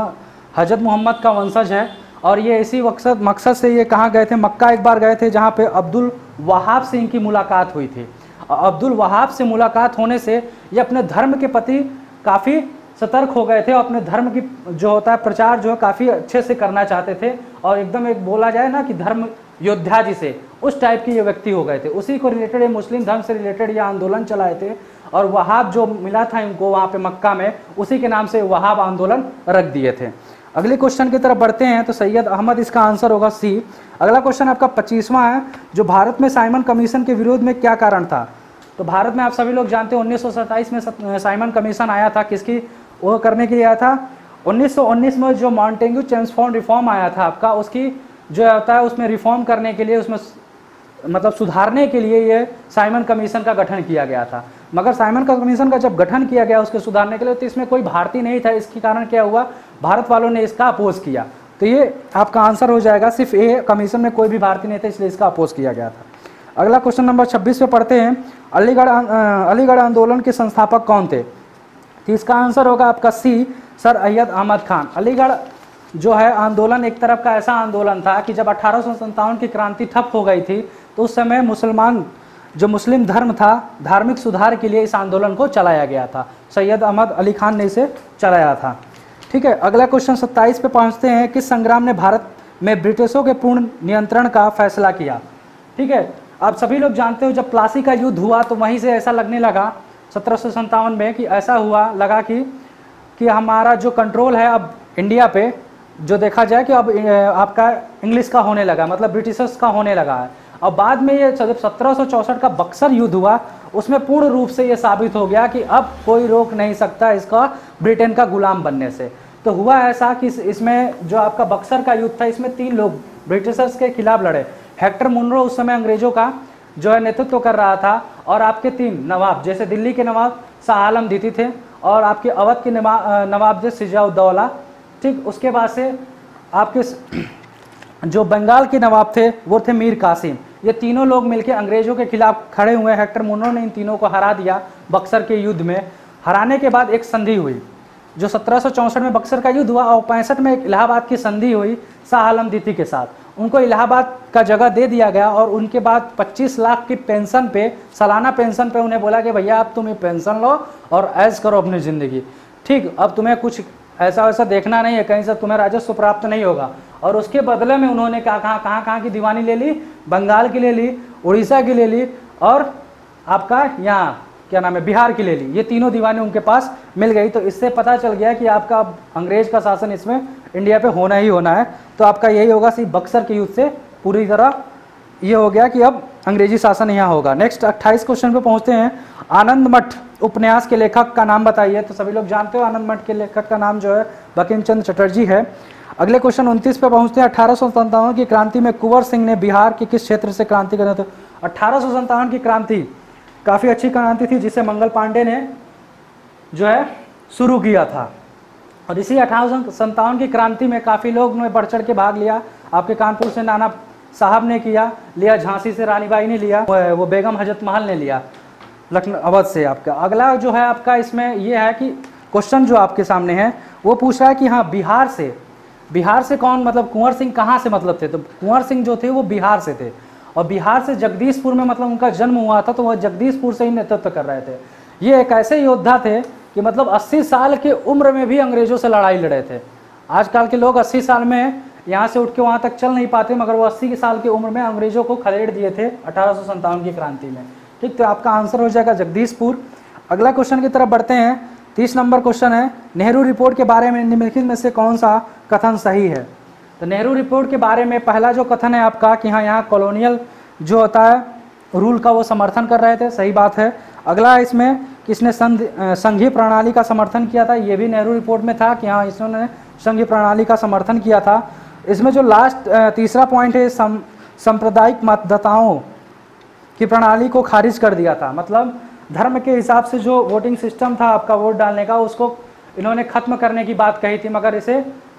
मोहम्मद का वंशज है। और ये इसी मकसद से ये कहाँ गए थे, मक्का एक बार गए थे, जहाँ पे अब्दुल वहाब से इनकी मुलाकात हुई थी। अब्दुल वहाब से मुलाकात होने से ये अपने धर्म के प्रति काफ़ी सतर्क हो गए थे और अपने धर्म की जो होता है प्रचार जो है काफ़ी अच्छे से करना चाहते थे और एकदम एक बोला जाए ना कि धर्म योद्धा जिसे, उस टाइप के ये व्यक्ति हो गए थे। उसी को रिलेटेड, ये मुस्लिम धर्म से रिलेटेड ये आंदोलन चलाए थे और वहाब जो मिला था इनको वहाँ पे मक्का में, उसी के नाम से वहाब आंदोलन रख दिए थे। अगले क्वेश्चन की तरफ बढ़ते हैं, तो सैयद अहमद इसका आंसर होगा सी। अगला क्वेश्चन आपका 25वां है, जो भारत में साइमन कमीशन के विरोध में क्या कारण था? तो भारत में आप सभी लोग जानते हैं 1927 में साइमन कमीशन आया था, किसकी वो करने के लिए आया था? 1919 में जो मॉन्टेग्यू चेम्सफोर्ड रिफॉर्म आया था आपका, उसकी जो होता है उसमें रिफॉर्म करने के लिए, उसमें मतलब सुधारने के लिए ये साइमन कमीशन का गठन किया गया था। मगर साइमन का कमीशन का जब गठन किया गया उसके सुधारने के लिए, तो इसमें कोई भारतीय नहीं था। इसके कारण क्या हुआ, भारत वालों ने इसका अपोज किया। तो ये आपका आंसर हो जाएगा, सिर्फ ए कमीशन में कोई भी भारतीय नहीं था, इसलिए इसका अपोज किया गया था। अगला क्वेश्चन नंबर 26 पे पढ़ते हैं, अलीगढ़ आंदोलन के संस्थापक कौन थे? तो इसका आंसर होगा आपका सी, सर अय्यद अहमद खान। अलीगढ़ जो है आंदोलन एक तरफ का ऐसा आंदोलन था कि जब 1857 की क्रांति ठप हो गई थी, तो उस समय मुस्लिम धर्म था, धार्मिक सुधार के लिए इस आंदोलन को चलाया गया था। सैयद अहमद अली खान ने इसे चलाया था। ठीक है, अगला क्वेश्चन 27 पे पहुंचते हैं, किस संग्राम ने भारत में ब्रिटिशों के पूर्ण नियंत्रण का फैसला किया? ठीक है, आप सभी लोग जानते हो जब प्लासी का युद्ध हुआ तो वहीं से ऐसा लगने लगा 1757 में कि ऐसा हुआ लगा कि हमारा जो कंट्रोल है अब इंडिया पे, जो देखा जाए कि अब आपका इंग्लिश का होने लगा, मतलब ब्रिटिशर्स का होने लगा है। और बाद में ये जब 1764 का बक्सर युद्ध हुआ, उसमें पूर्ण रूप से ये साबित हो गया कि अब कोई रोक नहीं सकता इसका ब्रिटेन का गुलाम बनने से। तो हुआ ऐसा कि इसमें जो आपका बक्सर का युद्ध था, इसमें 3 लोग ब्रिटिशर्स के खिलाफ लड़े। हेक्टर मुनरो उस समय अंग्रेजों का जो है नेतृत्व कर रहा था, और आपके 3 नवाब, जैसे दिल्ली के नवाब शाह आलम द्वितीय थे, और आपके अवध के नवाब जैसे सिजाउद्दौला। ठीक, उसके बाद से आपके जो बंगाल के नवाब थे वो थे मीर कासिम। ये तीनों लोग मिलकर अंग्रेजों के खिलाफ खड़े हुए। हेक्टर मुनरो ने इन तीनों को हरा दिया बक्सर के युद्ध में। हराने के बाद एक संधि हुई, जो 1764 में बक्सर का युद्ध हुआ, और 65 में एक इलाहाबाद की संधि हुई शाह आलम द्वितीय के साथ। उनको इलाहाबाद का जगह दे दिया गया और उनके बाद 25 लाख की पेंशन पे, सालाना पेंशन पे उन्हें बोला कि भैया अब तुम ये पेंशन लो और ऐश करो अपनी ज़िंदगी। ठीक, अब तुम्हें कुछ ऐसा वैसा देखना नहीं है, कहीं से तुम्हें राजस्व प्राप्त नहीं होगा। और उसके बदले में उन्होंने कहाँ की दीवानी ले ली? बंगाल की ले ली, उड़ीसा की ले ली, और आपका यहाँ क्या नाम है बिहार की ले ली। ये तीनों दीवानी उनके पास मिल गई। तो इससे पता चल गया कि आपका अंग्रेज का शासन इसमें इंडिया पे होना ही होना है। तो आपका यही होगा, सिर्फ बक्सर के युद्ध से पूरी तरह ये हो गया कि अब अंग्रेजी शासन यहाँ होगा। नेक्स्ट 28 क्वेश्चन पे पहुँचते हैं, आनंद मठ उपन्यास के लेखक का नाम बताइए। तो सभी लोग जानते हो आनंद मठ के लेखक का नाम जो है बंकिम चंद्र चटर्जी है। अगले क्वेश्चन 29 पे पहुँचते हैं, 1857 की क्रांति में कुंवर सिंह ने बिहार के किस क्षेत्र से क्रांति करना था? 1857 की क्रांति काफ़ी अच्छी क्रांति थी, जिसे मंगल पांडे ने जो है शुरू किया था। और इसी 1857 की क्रांति में काफ़ी लोग ने बढ़ चढ़ के भाग लिया। आपके कानपुर से नाना साहब ने लिया, झांसी से रानीबाई ने लिया, वो बेगम हजरत महल ने लिया, लखनऊ अवध से। आपका अगला जो है आपका इसमें ये है कि क्वेश्चन जो आपके सामने है वो पूछ रहा है कि हाँ बिहार से कौन, मतलब कुंवर सिंह कहाँ से मतलब थे? तो कुंवर सिंह जो थे वो बिहार से थे, और बिहार से जगदीशपुर में मतलब उनका जन्म हुआ था, तो वह जगदीशपुर से ही नेतृत्व कर रहे थे। ये एक ऐसे योद्धा थे कि मतलब 80 साल की उम्र में भी अंग्रेजों से लड़ाई लड़े थे। आजकल के लोग 80 साल में यहाँ से उठ के वहाँ तक चल नहीं पाते, मगर वो 80 साल की उम्र में अंग्रेजों को खदेड़ दिए थे 1857 की क्रांति में। ठीक, तो आपका आंसर हो जाएगा जगदीशपुर। अगला क्वेश्चन की तरफ बढ़ते हैं। 30 नंबर क्वेश्चन है, नेहरू रिपोर्ट के बारे में निम्नलिखित में से कौन सा कथन सही है। तो नेहरू रिपोर्ट के बारे में पहला जो कथन है आपका कि हाँ यहाँ कॉलोनियल जो होता है रूल का वो समर्थन कर रहे थे, सही बात है। अगला इसमें किसने संघीय प्रणाली का समर्थन किया था, ये भी नेहरू रिपोर्ट में था कि हाँ इसने संघीय प्रणाली का समर्थन किया था। इसमें जो लास्ट तीसरा पॉइंट है, सांप्रदायिक मतदाताओं की प्रणाली को खारिज कर दिया था, मतलब धर्म के हिसाब से जो वोटिंग सिस्टम था आपका वोट डालने का, उसको इन्होंने ख़त्म करने की बात कही थी, मगर इसे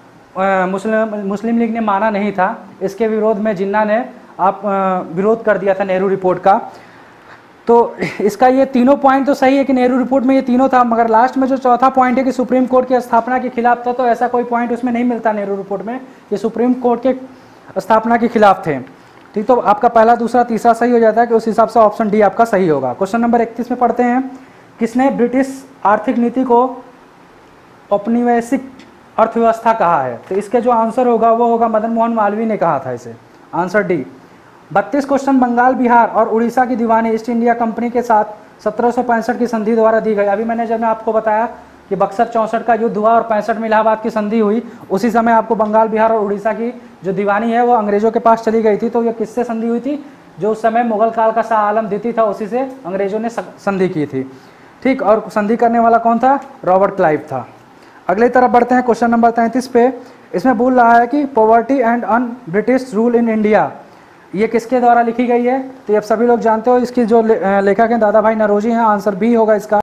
मुस्लिम लीग ने माना नहीं था। इसके विरोध में जिन्ना ने विरोध कर दिया था नेहरू रिपोर्ट का। तो इसका ये तीनों पॉइंट तो सही है कि नेहरू रिपोर्ट में ये तीनों था, मगर लास्ट में जो चौथा पॉइंट है कि सुप्रीम कोर्ट की स्थापना के खिलाफ था, तो ऐसा कोई पॉइंट उसमें नहीं मिलता नेहरू रिपोर्ट में कि सुप्रीम कोर्ट के स्थापना के खिलाफ थे। ठीक, तो आपका पहला दूसरा तीसरा सही हो जाता है कि उस हिसाब से ऑप्शन डी आपका सही होगा। क्वेश्चन नंबर 31 में पढ़ते हैं, किसने ब्रिटिश आर्थिक नीति को औपनिवेशिक अर्थव्यवस्था कहा है। तो इसके जो आंसर होगा वो होगा मदन मोहन मालवीय ने कहा था इसे, answer D. 32 question, Bengal, Bihar और उड़ीसा की दीवानी ईस्ट इंडिया कंपनी के साथ 1765 की संधि द्वारा दी गई। अभी मैंने जब आपको बताया कि बक्सर 64 का युद्ध हुआ और 65 में इलाहाबाद की संधि हुई, उसी समय आपको बंगाल, बिहार और उड़ीसा की जो दीवानी है वो अंग्रेजों के पास चली गई थी। तो ये किससे संधि हुई थी, जो उस समय मुगल काल का शाह आलम द्वितीय था, उसी से अंग्रेजों ने संधि की थी। ठीक, और संधि करने वाला कौन था, रॉबर्ट क्लाइव था। अगले तरफ बढ़ते हैं, क्वेश्चन नंबर 33 पे। इसमें बोल रहा है कि poverty and un British rule in India, ये किसके द्वारा लिखी गई है। तो ये आप सभी लोग जानते हो, इसकी जो लेखक हैं दादा भाई नौरोजी हैं, आंसर बी होगा इसका।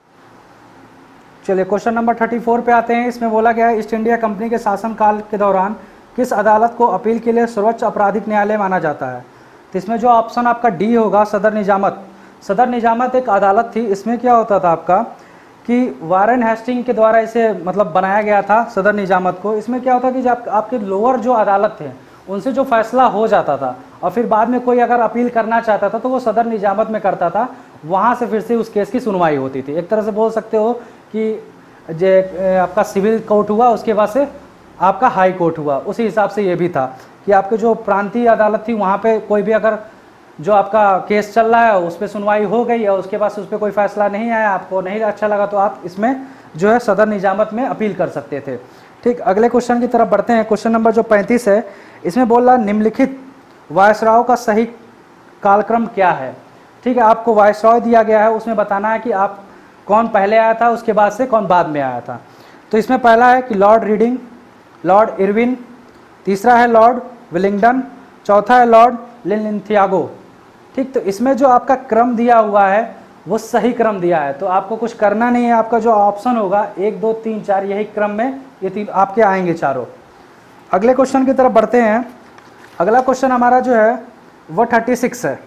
चलिए क्वेश्चन नंबर 34 पे आते हैं। इसमें बोला गया है ईस्ट इंडिया कंपनी के शासनकाल के दौरान किस अदालत को अपील के लिए सर्वोच्च आपराधिक न्यायालय माना जाता है। तो इसमें जो ऑप्शन आपका डी होगा, सदर निजामत। सदर निजामत एक अदालत थी। इसमें क्या होता था आपका कि वारेन हेस्टिंग के द्वारा इसे मतलब बनाया गया था सदर निजामत को। इसमें क्या होता कि जब आपके लोअर जो अदालत थे उनसे जो फैसला हो जाता था और फिर बाद में कोई अगर अपील करना चाहता था तो वो सदर निजामत में करता था, वहाँ से फिर से उस केस की सुनवाई होती थी। एक तरह से बोल सकते हो कि जे आपका सिविल कोर्ट हुआ, उसके बाद से आपका हाई कोर्ट हुआ, उसी हिसाब से ये भी था कि आपके जो प्रांतीय अदालत थी वहाँ पे कोई भी अगर जो आपका केस चल रहा है उस पर सुनवाई हो गई और उसके बाद उस पर कोई फैसला नहीं आया, आपको नहीं अच्छा लगा, तो आप इसमें जो है सदर निजामत में अपील कर सकते थे। ठीक, अगले क्वेश्चन की तरफ बढ़ते हैं। क्वेश्चन नंबर जो 35 है, इसमें बोल रहा है निम्नलिखित वायसराय का सही कालक्रम क्या है। ठीक है, आपको वायसराय दिया गया है, उसमें बताना है कि आप कौन पहले आया था, उसके बाद से कौन बाद में आया था। तो इसमें पहला है कि लॉर्ड रीडिंग, लॉर्ड इरविन, तीसरा है लॉर्ड विलिंगडन, चौथा है लॉर्ड लिनथियागो। ठीक, तो इसमें जो आपका क्रम दिया हुआ है वो सही क्रम दिया है, तो आपको कुछ करना नहीं है। आपका जो ऑप्शन होगा 1 2 3 4 यही क्रम में ये तीन आपके आएंगे चारों। अगले क्वेश्चन की तरफ बढ़ते हैं। अगला क्वेश्चन हमारा जो है वो 36 है।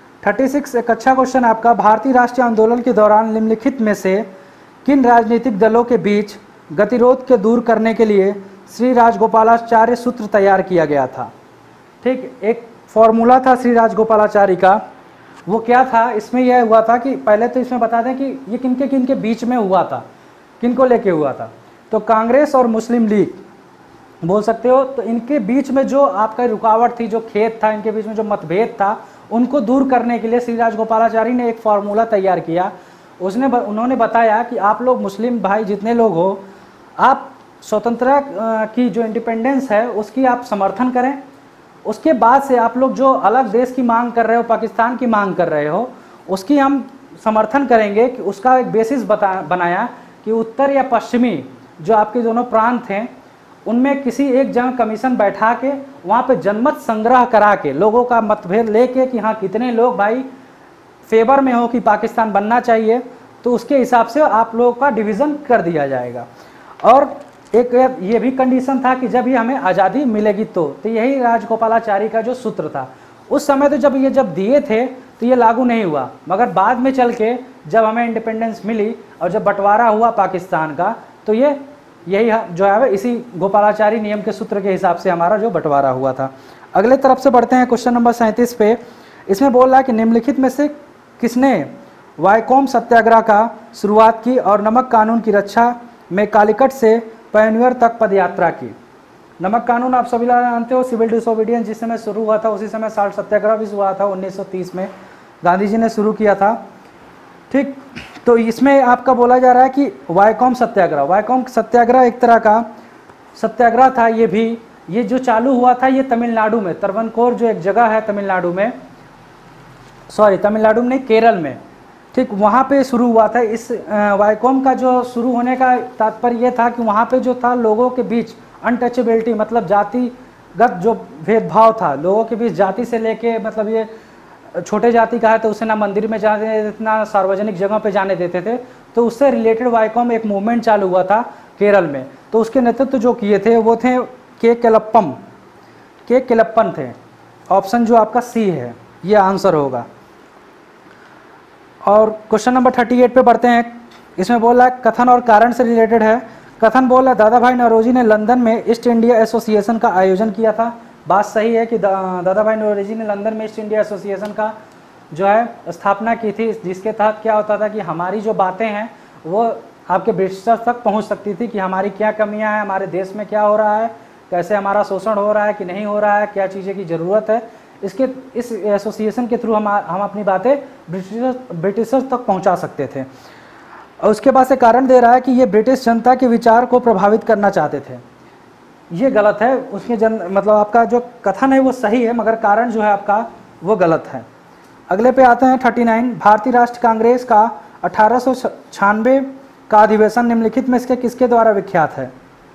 36 एक अच्छा क्वेश्चन है आपका। भारतीय राष्ट्रीय आंदोलन के दौरान निम्नलिखित में से किन राजनीतिक दलों के बीच गतिरोध के दूर करने के लिए श्री राजगोपालाचार्य सूत्र तैयार किया गया था। ठीक, एक फॉर्मूला था श्री राजगोपालाचारी का, वो क्या था, इसमें यह हुआ था कि पहले तो इसमें बता दें कि ये किनके किनके बीच में हुआ था, किनको लेके हुआ था। तो कांग्रेस और मुस्लिम लीग बोल सकते हो, तो इनके बीच में जो आपका रुकावट थी, जो खेद था, इनके बीच में जो मतभेद था, उनको दूर करने के लिए श्री राजगोपालाचारी ने एक फार्मूला तैयार किया। उन्होंने बताया कि आप लोग मुस्लिम भाई जितने लोग हो, आप स्वतंत्रता की जो इंडिपेंडेंस है उसकी आप समर्थन करें, उसके बाद से आप लोग जो अलग देश की मांग कर रहे हो, पाकिस्तान की मांग कर रहे हो, उसकी हम समर्थन करेंगे। कि उसका एक बेसिस बनाया कि उत्तर या पश्चिमी जो आपके दोनों प्रांत हैं उनमें किसी एक जन कमीशन बैठा के वहाँ पे जनमत संग्रह करा के लोगों का मतभेद लेके कि हाँ कितने लोग भाई फेवर में हो कि पाकिस्तान बनना चाहिए, तो उसके हिसाब से आप लोगों का डिवीज़न कर दिया जाएगा। और एक ये भी कंडीशन था कि जब ये हमें आज़ादी मिलेगी तो यही राजगोपालाचारी का जो सूत्र था। उस समय तो जब ये दिए थे तो ये लागू नहीं हुआ, मगर बाद में चल के जब हमें इंडिपेंडेंस मिली और जब बंटवारा हुआ पाकिस्तान का, तो यही जो है इसी गोपालाचारी नियम के सूत्र के हिसाब से हमारा जो बंटवारा हुआ था। अगले तरफ से बढ़ते हैं क्वेश्चन नंबर 37 पे। इसमें बोल रहा है कि निम्नलिखित में से किसने वाइकोम सत्याग्रह का शुरुआत की और नमक कानून की रक्षा में कालीकट से पैनवेयर तक पदयात्रा की। नमक कानून आप सभी लोग जानते हो, सिविल डिसोबीडियंस जिस समय शुरू हुआ था उसी समय साल्ट सत्याग्रह भी हुआ था 1930 में, गांधी जी ने शुरू किया था। ठीक, तो इसमें आपका बोला जा रहा है कि वायकोम सत्याग्रह, वायकोम सत्याग्रह एक तरह का सत्याग्रह था। ये भी, ये जो चालू हुआ था ये तमिलनाडु में, तरवनकोर जो एक जगह है तमिलनाडु में, सॉरी तमिलनाडु में नहीं, केरल में, ठीक, वहाँ पे शुरू हुआ था। इस वायकोम का जो शुरू होने का तात्पर्य ये था कि वहाँ पे जो था लोगों के बीच अनटचेबिलिटी, मतलब जातिगत जो भेदभाव था लोगों के बीच, जाति से लेके, मतलब ये छोटे जाति का है तो उसे ना मंदिर में जाने देते ना सार्वजनिक जगह पे जाने देते थे, तो उससे रिलेटेड वायकोम एक मूवमेंट चालू हुआ था केरल में। तो उसके नेतृत्व जो किए थे वो थे के केलप्पन थे। ऑप्शन जो आपका सी है ये आंसर होगा। और क्वेश्चन नंबर 38 पे बढ़ते हैं। इसमें बोल रहा है कथन और कारण से रिलेटेड है। कथन बोल रहा है दादा भाई नौरोजी ने लंदन में ईस्ट इंडिया एसोसिएशन का आयोजन किया था। बात सही है कि दादा भाई नौरोजी ने लंदन में ईस्ट इंडिया एसोसिएशन का जो है स्थापना की थी, जिसके तहत क्या होता था कि हमारी जो बातें हैं वो आपके ब्रिटिशर्स तक पहुंच सकती थी कि हमारी क्या कमियां हैं, हमारे देश में क्या हो रहा है, कैसे हमारा शोषण हो रहा है कि नहीं हो रहा है, क्या चीज़ें की ज़रूरत है। इस एसोसिएशन के थ्रू हम अपनी बातें ब्रिटिशर्स तक पहुंचा सकते थे। और उसके बाद से कारण दे रहा है कि ये ब्रिटिश जनता के विचार को प्रभावित करना चाहते थे। ये गलत है। उसके मतलब आपका जो कथन है वो सही है, मगर कारण जो है आपका वो गलत है। अगले पे आते हैं 39। भारतीय राष्ट्र कांग्रेस का 1896 का अधिवेशन निम्नलिखित में इसके किसके द्वारा विख्यात है?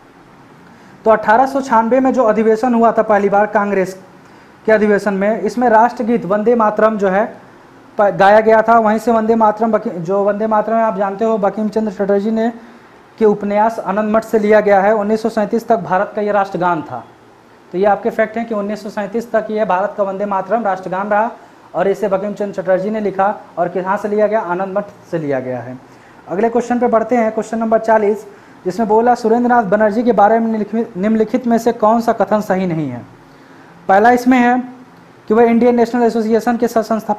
तो 1896 में जो अधिवेशन हुआ था पहली बार कांग्रेस के अधिवेशन में, इसमें राष्ट्रगीत वंदे मातरम जो है गाया गया था। वहीं से वंदे मातरम, जो वंदे मातरम आप जानते हो बंकिम चंद्र चटर्जी ने के उपन्यास आनंद मठ से लिया गया है। 1937 तक भारत का ये राष्ट्रगान था। तो ये आपके फैक्ट हैं कि 1937 तक ये भारत का वंदे मातरम राष्ट्रगान रहा और इसे बंकिम चंद्र चटर्जी ने लिखा और कहाँ से लिया गया? आनंद मठ से लिया गया है। अगले क्वेश्चन पे बढ़ते हैं, क्वेश्चन नंबर 40, जिसमें बोला सुरेंद्रनाथ बनर्जी के बारे में निम्नलिखित में से कौन सा कथन सही नहीं है? पहला इसमें है कि वह इंडियन नेशनल एसोसिएशन के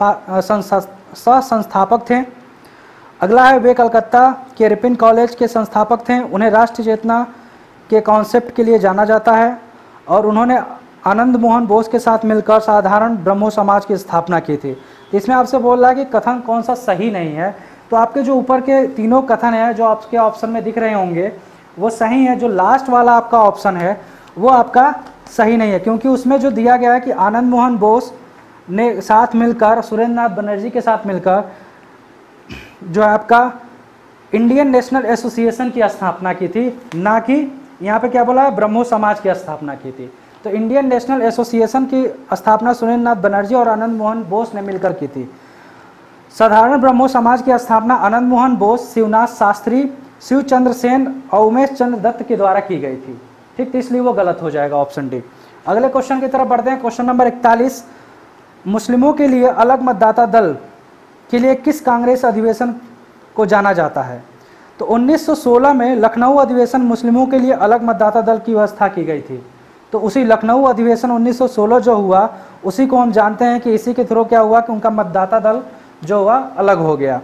सह-संस्थापक थे। अगला है वे कलकत्ता के रिपिन कॉलेज के संस्थापक थे। उन्हें राष्ट्र चेतना के कॉन्सेप्ट के लिए जाना जाता है और उन्होंने आनंद मोहन बोस के साथ मिलकर साधारण ब्रह्मो समाज की स्थापना की थी। इसमें आपसे बोल रहा है कि कथन कौन सा सही नहीं है। तो आपके जो ऊपर के तीनों कथन हैं जो आपके ऑप्शन में दिख रहे होंगे वो सही है। जो लास्ट वाला आपका ऑप्शन है वो आपका सही नहीं है, क्योंकि उसमें जो दिया गया है कि आनंद मोहन बोस ने साथ मिलकर सुरेंद्रनाथ बनर्जी के साथ मिलकर जो है आपका इंडियन नेशनल एसोसिएशन की स्थापना की थी, ना कि यहाँ पे क्या बोला है ब्रह्मो समाज की स्थापना की थी। तो इंडियन नेशनल एसोसिएशन की स्थापना सुरेंद्रनाथ बनर्जी और आनंद मोहन बोस ने मिलकर की थी। साधारण ब्रह्मो समाज की स्थापना आनंद मोहन बोस, शिवनाथ शास्त्री, शिव चंद्र सेन और उमेश चंद्र दत्त के द्वारा की गई थी। ठीक, तो इसलिए वो गलत हो जाएगा ऑप्शन डी। अगले क्वेश्चन की तरफ बढ़ते हैं, क्वेश्चन नंबर 41। मुस्लिमों के लिए अलग मतदाता दल के लिए किस कांग्रेस अधिवेशन को जाना जाता है? तो 1916 में लखनऊ अधिवेशन मुस्लिमों के लिए अलग मतदाता दल की व्यवस्था की गई थी। तो उसी लखनऊ अधिवेशन 1916 जो हुआ उसी को हम जानते हैं कि इसी के थ्रू क्या हुआ कि उनका मतदाता दल जो हुआ अलग हो गया।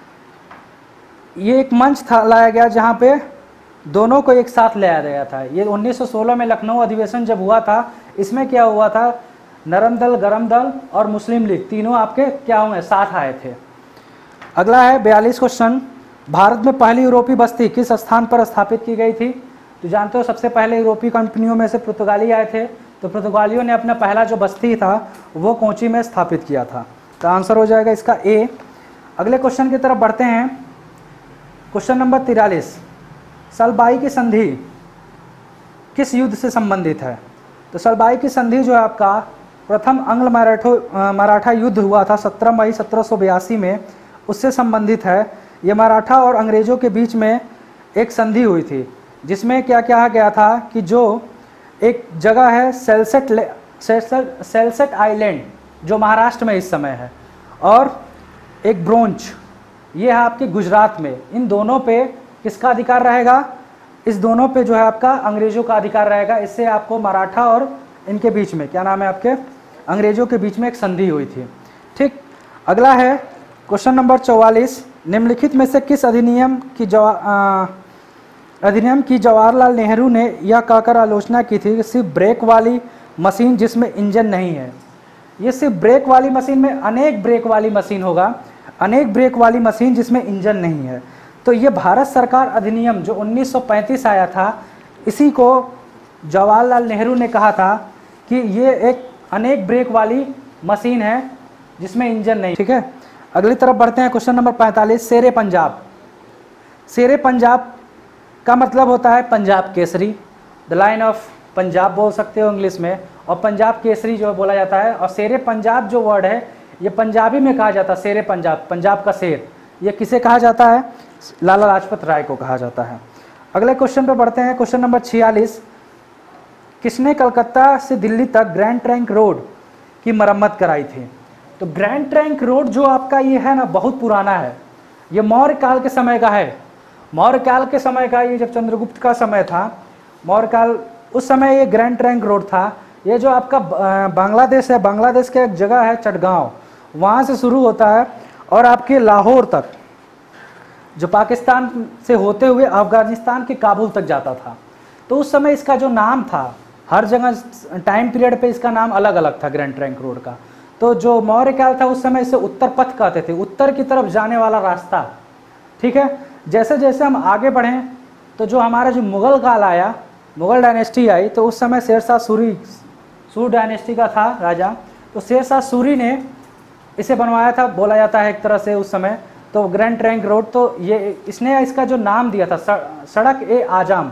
ये एक मंच था लाया गया जहाँ पे दोनों को एक साथ लाया गया था। ये 1916 में लखनऊ अधिवेशन जब हुआ था, इसमें क्या हुआ था, नरम दल, गरम दल और मुस्लिम लीग तीनों आपके क्या हुए साथ आए थे। अगला है 42 क्वेश्चन। भारत में पहली यूरोपीय बस्ती किस स्थान पर स्थापित की गई थी? तो जानते हो सबसे पहले यूरोपीय कंपनियों में से पुर्तगाली आए थे, तो पुर्तगालियों ने अपना पहला जो बस्ती था वो कोची में स्थापित किया था। तो आंसर हो जाएगा इसका ए। अगले क्वेश्चन की तरफ बढ़ते हैं, क्वेश्चन नंबर 43। सलबाई की संधि किस युद्ध से संबंधित है? तो सलबाई की संधि जो है आपका प्रथम आंग्ल मराठा युद्ध हुआ था 17 मई 1782 में, उससे संबंधित है। ये मराठा और अंग्रेज़ों के बीच में एक संधि हुई थी जिसमें क्या कहा गया था कि जो एक जगह है सेल्सेट आइलैंड जो महाराष्ट्र में इस समय है, और एक ब्रोंच ये है आपके गुजरात में, इन दोनों पे किसका अधिकार रहेगा? इस दोनों पे जो है आपका अंग्रेज़ों का अधिकार रहेगा। इससे आपको मराठा और इनके बीच में क्या नाम है आपके अंग्रेज़ों के बीच में एक संधि हुई थी। ठीक, अगला है क्वेश्चन नंबर 44। निम्नलिखित में से किस अधिनियम की जवाहरलाल नेहरू ने यह कहकर आलोचना की थी कि सिर्फ ब्रेक वाली मशीन जिसमें इंजन नहीं है? ये सिर्फ ब्रेक वाली मशीन में अनेक ब्रेक वाली मशीन होगा, अनेक ब्रेक वाली मशीन जिसमें इंजन नहीं है। तो ये भारत सरकार अधिनियम जो 1935 आया था, इसी को जवाहरलाल नेहरू ने कहा था कि ये एक अनेक ब्रेक वाली मशीन है जिसमें इंजन नहीं। ठीक है, अगली तरफ बढ़ते हैं। क्वेश्चन नंबर 45, शेरे पंजाब। शेरे पंजाब का मतलब होता है Punjab Kesari, the lion of Punjab बोल सकते हो इंग्लिश में, और पंजाब केसरी जो बोला जाता है। और शेरे पंजाब जो वर्ड है ये पंजाबी में कहा जाता है, शेरे पंजाब, पंजाब का शेर। ये किसे कहा जाता है? लाला लाजपत राय को कहा जाता है। अगले क्वेश्चन पर बढ़ते हैं। क्वेश्चन नंबर 46, किसने कलकत्ता से दिल्ली तक ग्रैंड ट्रंक रोड की मरम्मत कराई थी? तो ग्रैंड ट्रंक रोड जो आपका ये है ना, बहुत पुराना है। ये मौर्य काल के समय का है। मौर्य काल के समय का, ये जब चंद्रगुप्त का समय था, मौर्य काल, उस समय ये ग्रैंड ट्रंक रोड था। ये जो आपका बांग्लादेश है, बांग्लादेश का एक जगह है चटगांव, वहाँ से शुरू होता है और आपके लाहौर तक, जो पाकिस्तान से होते हुए अफगानिस्तान के काबुल तक जाता था। तो उस समय इसका जो नाम था, हर जगह टाइम पीरियड पे इसका नाम अलग अलग था ग्रैंड ट्रंक रोड का। तो जो मौर्य काल था उस समय इसे उत्तर पथ कहते थे, उत्तर की तरफ जाने वाला रास्ता। ठीक है, जैसे जैसे हम आगे बढ़ें तो जो हमारा जो मुग़ल काल आया, मुग़ल डायनेस्टी आई, तो उस समय शेरशाह सूरी डायनेस्टी का था राजा। तो शेरशाह सूरी ने इसे बनवाया था, बोला जाता है एक तरह से उस समय। तो ग्रैंड ट्रंक रोड, तो ये इसने इसका जो नाम दिया था सड़क ए आजम,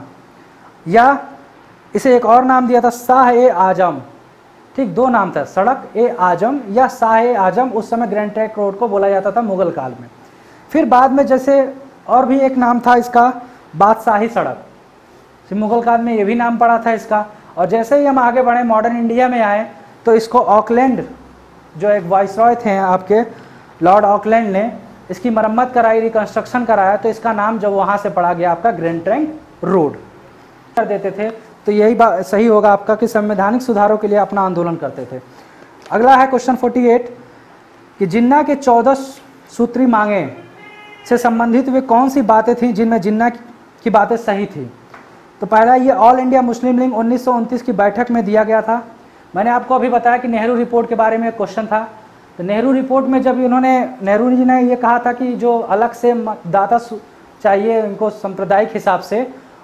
या इसे एक और नाम दिया था शाह ए आजम। ठीक, दो नाम था, सड़क ए आजम या शाह ए आजम। उस समय ग्रैंड ट्रंक रोड को बोला जाता था मुग़ल काल में। फिर बाद में जैसे और भी एक नाम था इसका, बादशाही सड़क, मुग़ल काल में ये भी नाम पड़ा था इसका। और जैसे ही हम आगे बढ़े, मॉडर्न इंडिया में आए, तो इसको ऑकलैंड, जो एक वाइसरॉय थे आपके लॉर्ड ऑकलैंड ने इसकी मरम्मत कराई, रिकन्स्ट्रक्शन कराया। तो इसका नाम जब वहाँ से पड़ा गया आपका ग्रैंड ट्रंक रोड कर देते थे। तो यही बात सही होगा आपका कि संवैधानिक सुधारों के लिए अपना आंदोलन करते थे। अगला है क्वेश्चन 48, कि जिन्ना के 14 सूत्री मांगे से संबंधित वे कौन सी बातें थीं जिनमें जिन्ना की बातें सही थी? तो पहला, ये ऑल इंडिया मुस्लिम लीग 1929 की बैठक में दिया गया था। मैंने आपको अभी बताया कि नेहरू रिपोर्ट के बारे में एक क्वेश्चन था। तो नेहरू रिपोर्ट में जब नेहरू जी ने ये कहा था कि जो अलग से मतदाता चाहिए, इनको सांप्रदायिक हिसाब से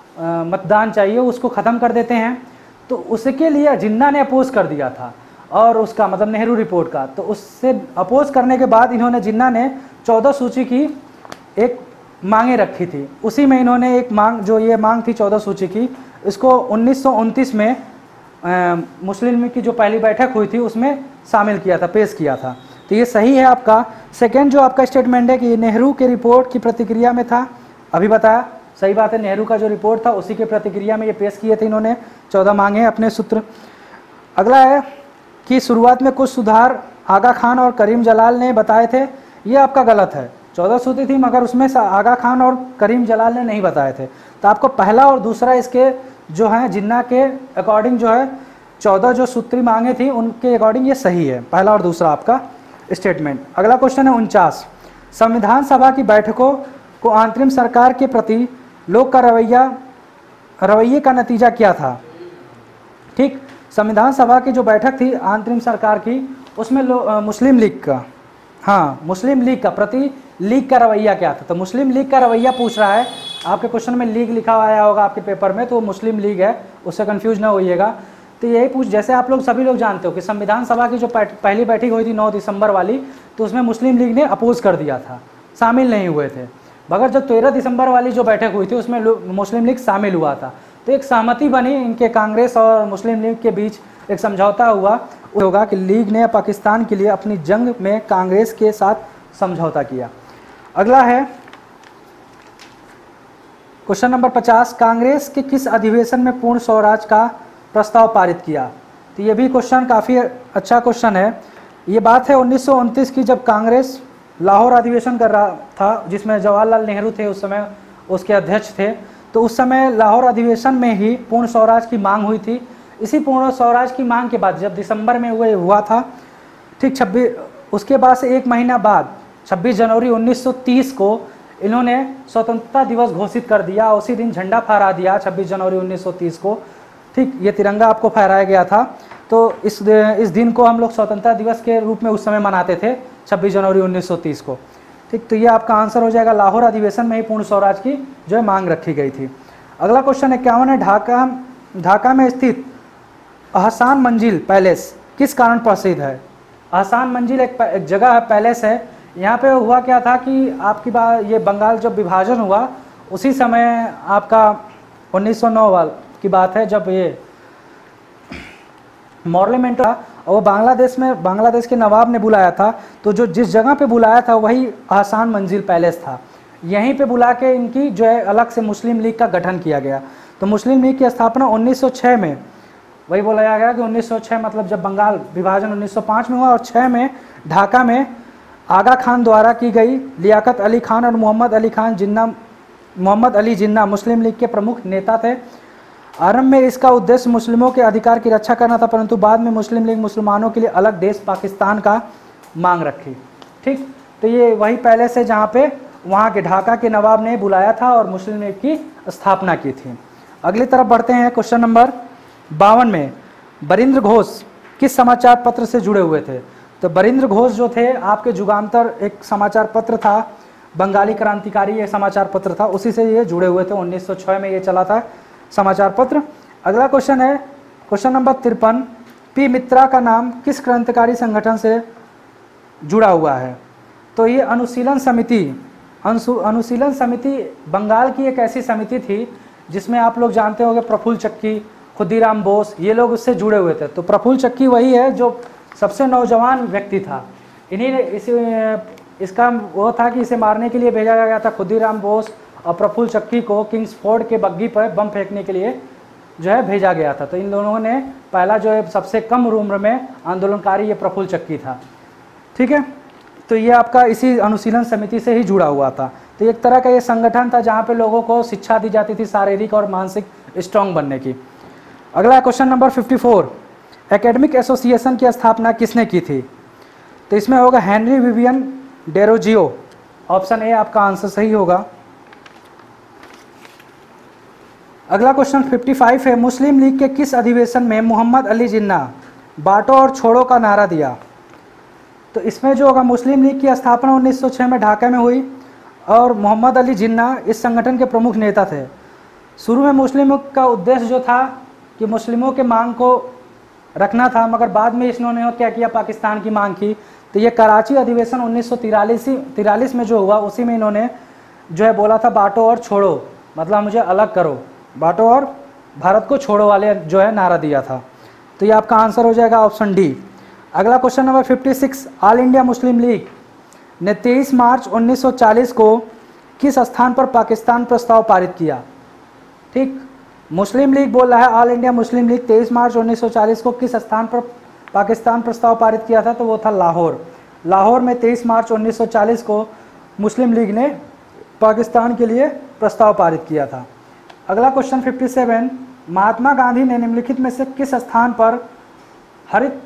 मतदान चाहिए, उसको ख़त्म कर देते हैं। तो उसके लिए जिन्ना ने अपोज कर दिया था, और उसका मतलब नेहरू रिपोर्ट का। तो उससे अपोज करने के बाद इन्होंने, जिन्ना ने 14 सूची की एक मांगे रखी थी। उसी में इन्होंने एक मांग, जो ये मांग थी 14 सूची की, इसको 1929 में मुस्लिम लीग की जो पहली बैठक हुई थी उसमें शामिल किया था, पेश किया था। तो ये सही है आपका। सेकंड जो आपका स्टेटमेंट है कि नेहरू के रिपोर्ट की प्रतिक्रिया में था, अभी बताया, सही बात है। नेहरू का जो रिपोर्ट था उसी के प्रतिक्रिया में ये पेश किए थे इन्होंने 14 मांगे अपने सूत्र। अगला है कि शुरुआत में कुछ सुधार आगा खान और करीम जलाल ने बताए थे। ये आपका गलत है। 14 सूत्री थी मगर उसमें आगा खान और करीम जलाल ने नहीं बताए थे। तो आपको पहला और दूसरा इसके जो है जिन्ना के अकॉर्डिंग जो है 14 जो सूत्री मांगे थी उनके अकॉर्डिंग ये सही है, पहला और दूसरा आपका स्टेटमेंट। अगला क्वेश्चन है 49, संविधान सभा की बैठकों को अंतरिम सरकार के प्रति लोग का रवैये का नतीजा क्या था? ठीक, संविधान सभा की जो बैठक थी अंतरिम सरकार की, उसमें मुस्लिम लीग का, हाँ मुस्लिम लीग का प्रति लीग का रवैया क्या था? तो मुस्लिम लीग का रवैया पूछ रहा है। आपके क्वेश्चन में लीग लिखा आया होगा आपके पेपर में, तो वो मुस्लिम लीग है, उससे कंफ्यूज ना होइएगा। तो यही पूछ, जैसे आप लोग सभी लोग जानते हो कि संविधान सभा की जो पहली बैठक हुई थी 9 दिसंबर वाली, तो उसमें मुस्लिम लीग ने अपोज कर दिया था, शामिल नहीं हुए थे। मगर जो 13 दिसंबर वाली जो बैठक हुई थी उसमें मुस्लिम लीग शामिल हुआ था। तो एक सहमति बनी इनके, कांग्रेस और मुस्लिम लीग के बीच एक समझौता हुआ होगा कि लीग ने पाकिस्तान के लिए अपनी जंग में कांग्रेस के साथ समझौता किया। अगला है क्वेश्चन नंबर 50, कांग्रेस के किस अधिवेशन में पूर्ण स्वराज का प्रस्ताव पारित किया? तो ये भी क्वेश्चन काफ़ी अच्छा क्वेश्चन है। ये बात है 1929 की, जब कांग्रेस लाहौर अधिवेशन कर रहा था जिसमें जवाहरलाल नेहरू थे उस समय, उसके अध्यक्ष थे। तो उस समय लाहौर अधिवेशन में ही पूर्ण स्वराज की मांग हुई थी। इसी पूर्ण स्वराज की मांग के बाद जब दिसंबर में हुआ था, ठीक 26, उसके बाद से एक महीना बाद 26 जनवरी 1930 को इन्होंने स्वतंत्रता दिवस घोषित कर दिया। उसी दिन झंडा फहरा दिया 26 जनवरी 1930 को। ठीक, ये तिरंगा आपको फहराया गया था। तो इस दिन को हम लोग स्वतंत्रता दिवस के रूप में उस समय मनाते थे 26 जनवरी 1930 को। ठीक, तो ये आपका आंसर हो जाएगा। लाहौर अधिवेशन में ही पूर्ण स्वराज की जो है मांग रखी गई थी। अगला क्वेश्चन 51 है, ढाका में स्थित अहसान मंजिल पैलेस किस कारण प्रसिद्ध है? अहसान मंजिल एक जगह है, पैलेस है। यहाँ पे हुआ क्या था कि आपकी बात, ये बंगाल जब विभाजन हुआ उसी समय आपका 1909 वाल की बात है, जब ये पार्लियामेंट था और वो बांग्लादेश के नवाब ने बुलाया था। तो जो जिस जगह पे बुलाया था वही अहसान मंजिल पैलेस था। यहीं पे बुला के इनकी जो है अलग से मुस्लिम लीग का गठन किया गया। तो मुस्लिम लीग की स्थापना 1906 में, वही बोला गया कि 1906 मतलब जब बंगाल विभाजन 1905 में हुआ, और 6 में ढाका में आगा खान द्वारा की गई। लियाकत अली खान और मोहम्मद अली जिन्ना मुस्लिम लीग के प्रमुख नेता थे। आरंभ में इसका उद्देश्य मुस्लिमों के अधिकार की रक्षा करना था, परंतु बाद में मुस्लिम लीग मुसलमानों के लिए अलग देश पाकिस्तान का मांग रखी। ठीक, तो ये वही पैलेस है जहाँ पे वहाँ के ढाका के नवाब ने बुलाया था और मुस्लिम लीग की स्थापना की थी। अगली तरफ बढ़ते हैं। क्वेश्चन नंबर 52 में, बरिंद्र घोष किस समाचार पत्र से जुड़े हुए थे? तो बरिंद्र घोष जो थे आपके जुगांतर एक समाचार पत्र था, बंगाली क्रांतिकारी ये समाचार पत्र था, उसी से ये जुड़े हुए थे। 1906 में ये चला था समाचार पत्र। अगला क्वेश्चन है क्वेश्चन नंबर 53, पी मित्रा का नाम किस क्रांतिकारी संगठन से जुड़ा हुआ है? तो ये अनुशीलन समिति बंगाल की एक ऐसी समिति थी जिसमें आप लोग जानते होंगे प्रफुल्ल चक्की, खुदीराम बोस, ये लोग उससे जुड़े हुए थे। तो प्रफुल्ल चक्की वही है जो सबसे नौजवान व्यक्ति था। इन्हीं ने इसका वो था कि इसे मारने के लिए भेजा गया था खुदीराम बोस और प्रफुल्ल चक्की को किंग्स फोर्ड के बग्गी पर बम फेंकने के लिए जो है भेजा गया था। तो इन दोनों ने पहला जो है सबसे कम उम्र में आंदोलनकारी ये प्रफुल्ल चक्की था। ठीक है, तो ये आपका इसी अनुशीलन समिति से ही जुड़ा हुआ था। तो एक तरह का ये संगठन था जहाँ पे लोगों को शिक्षा दी जाती थी शारीरिक और मानसिक स्ट्रांग बनने की। अगला क्वेश्चन नंबर 54, एकेडमिक एसोसिएशन की स्थापना किसने की थी? तो इसमें होगा हेनरी विवियन डेरोजियो। ऑप्शन ए आपका आंसर सही होगा। अगला क्वेश्चन 55 है, मुस्लिम लीग के किस अधिवेशन में मोहम्मद अली जिन्ना बांटो और छोड़ो का नारा दिया? तो इसमें जो होगा मुस्लिम लीग की स्थापना 1906 में ढाका में हुई और मोहम्मद अली जिन्ना इस संगठन के प्रमुख नेता थे। शुरू में मुस्लिमों का उद्देश्य जो था कि मुस्लिमों के मांग को रखना था, मगर बाद में इन्होंने क्या किया, पाकिस्तान की मांग की। तो ये कराची अधिवेशन 1943 में जो हुआ उसी में इन्होंने जो है बोला था बांटो और छोड़ो, मतलब मुझे अलग करो, बांटो और भारत को छोड़ो वाले जो है नारा दिया था। तो ये आपका आंसर हो जाएगा ऑप्शन डी। अगला question number 56, all India Muslim League ने 23 मार्च 1940 को किस स्थान पर पाकिस्तान प्रस्ताव पारित किया? ठीक, मुस्लिम लीग बोल रहा है all India Muslim League 23 March 1940 को किस स्थान पर पाकिस्तान प्रस्ताव पारित किया था? तो वो था लाहौर। लाहौर में 23 मार्च 1940 को मुस्लिम लीग ने पाकिस्तान के लिए प्रस्ताव पारित किया था। अगला क्वेश्चन 57, महात्मा गांधी ने निम्नलिखित में से किस स्थान पर हरित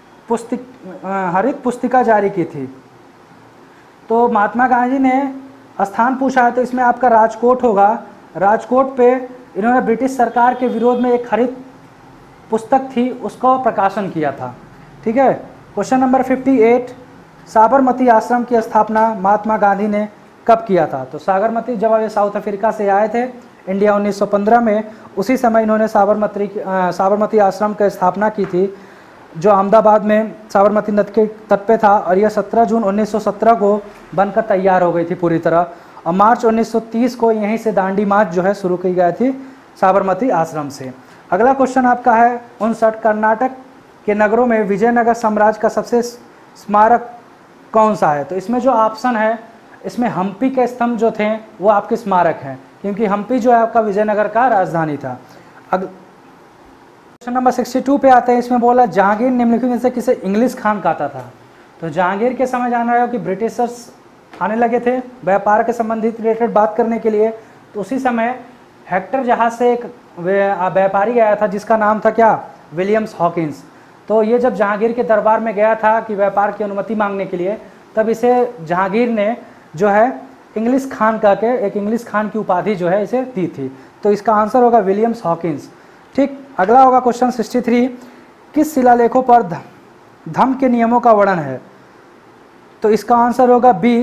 पुस्तिका जारी की थी? तो महात्मा गांधी ने स्थान पूछा है, तो इसमें आपका राजकोट होगा। राजकोट पे इन्होंने ब्रिटिश सरकार के विरोध में एक हरित पुस्तक थी उसको प्रकाशन किया था। ठीक है, क्वेश्चन नंबर 58, साबरमती आश्रम की स्थापना महात्मा गांधी ने कब किया था? तो साबरमती जब ये साउथ अफ्रीका से आए थे इंडिया 1915 में, उसी समय इन्होंने साबरमती आश्रम की स्थापना की थी जो अहमदाबाद में साबरमती नदी के तट पे था। और यह 17 जून 1917 को बनकर तैयार हो गई थी पूरी तरह। और मार्च 1930 को यहीं से दांडी मार्च जो है शुरू की गई थी साबरमती आश्रम से। अगला क्वेश्चन आपका है 59, कर्नाटक के नगरों में विजयनगर साम्राज्य का सबसे स्मारक कौन सा है? तो इसमें जो ऑप्शन है, इसमें हम्पी के स्तंभ जो थे वो आपके स्मारक हैं, क्योंकि हम्पी जो है आपका विजयनगर का राजधानी था। क्वेश्चन नंबर 62 पे आते हैं। इसमें बोला जहांगीर निम्नलिखित में से किसे इंग्लिश खान कहता था? तो जहांगीर के समय जान रहे हो कि ब्रिटिशर्स आने लगे थे व्यापार के संबंधित रिलेटेड बात करने के लिए। तो उसी समय हेक्टर जहाज से एक व्यापारी आया था जिसका नाम था क्या, विलियम्स हॉकिंस। तो ये जब जहांगीर के दरबार में गया था कि व्यापार की अनुमति मांगने के लिए, तब इसे जहांगीर ने जो है इंग्लिश खान कह के एक इंग्लिश खान की उपाधि जो है इसे दी थी। तो इसका आंसर होगा विलियम्स हॉकिंस। ठीक, अगला होगा क्वेश्चन 63, किस शिलालेखों पर धम्म के नियमों का वर्णन है? तो इसका आंसर होगा बी,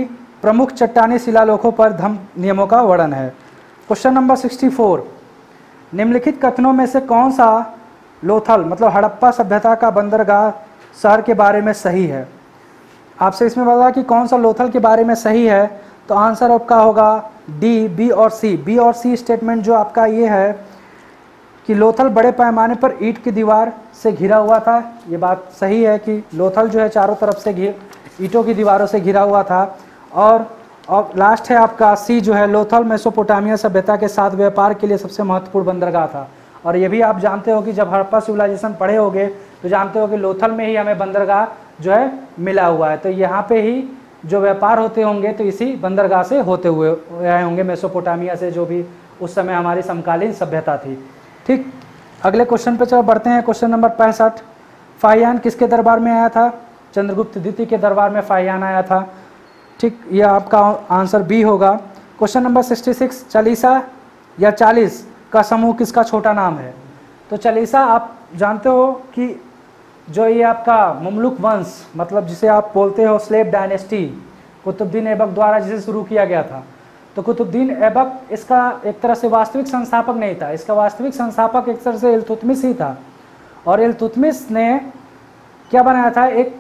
प्रमुख चट्टानी शिलालेखों पर धम्म नियमों का वर्णन है। क्वेश्चन नंबर 64, निम्नलिखित कथनों में से कौन सा लोथल मतलब हड़प्पा सभ्यता का बंदरगाह शहर के बारे में सही है। आपसे इसमें बता कि कौन सा लोथल के बारे में सही है, तो आंसर आपका होगा डी, बी और सी। बी और सी स्टेटमेंट जो आपका ये है कि लोथल बड़े पैमाने पर ईंट की दीवार से घिरा हुआ था। ये बात सही है कि लोथल जो है चारों तरफ से ईंटों की दीवारों से घिरा हुआ था। और लास्ट है आपका सी जो है, लोथल मेसोपोटामिया सभ्यता के साथ व्यापार के लिए सबसे महत्वपूर्ण बंदरगाह था। और ये भी आप जानते हो कि जब हड़प्पा सिविलाइजेशन पढ़े होगे तो जानते हो कि लोथल में ही हमें बंदरगाह जो है मिला हुआ है। तो यहाँ पे ही जो व्यापार होते होंगे तो इसी बंदरगाह से होते हुए आए होंगे, मेसोपोटामिया से, जो भी उस समय हमारी समकालीन सभ्यता थी। ठीक, अगले क्वेश्चन पे चलो बढ़ते हैं। क्वेश्चन नंबर 65, फाहियान किसके दरबार में आया था। चंद्रगुप्त द्वितीय के दरबार में फाहियान आया था। ठीक, यह आपका आंसर बी होगा। क्वेश्चन नंबर 66, चालीसा या 40 का समूह किसका छोटा नाम है। तो चालीसा आप जानते हो कि जो ये आपका ममलुक वंश मतलब जिसे आप बोलते हो स्लेव डायनेस्टी, कुतुबुद्दीन ऐबक द्वारा जिसे शुरू किया गया था। तो कुतुबुद्दीन ऐबक इसका एक तरह से वास्तविक संस्थापक नहीं था, इसका वास्तविक संस्थापक एक तरह से इल्तुतमिश ही था। और इल्तुतमिश ने क्या बनाया था, एक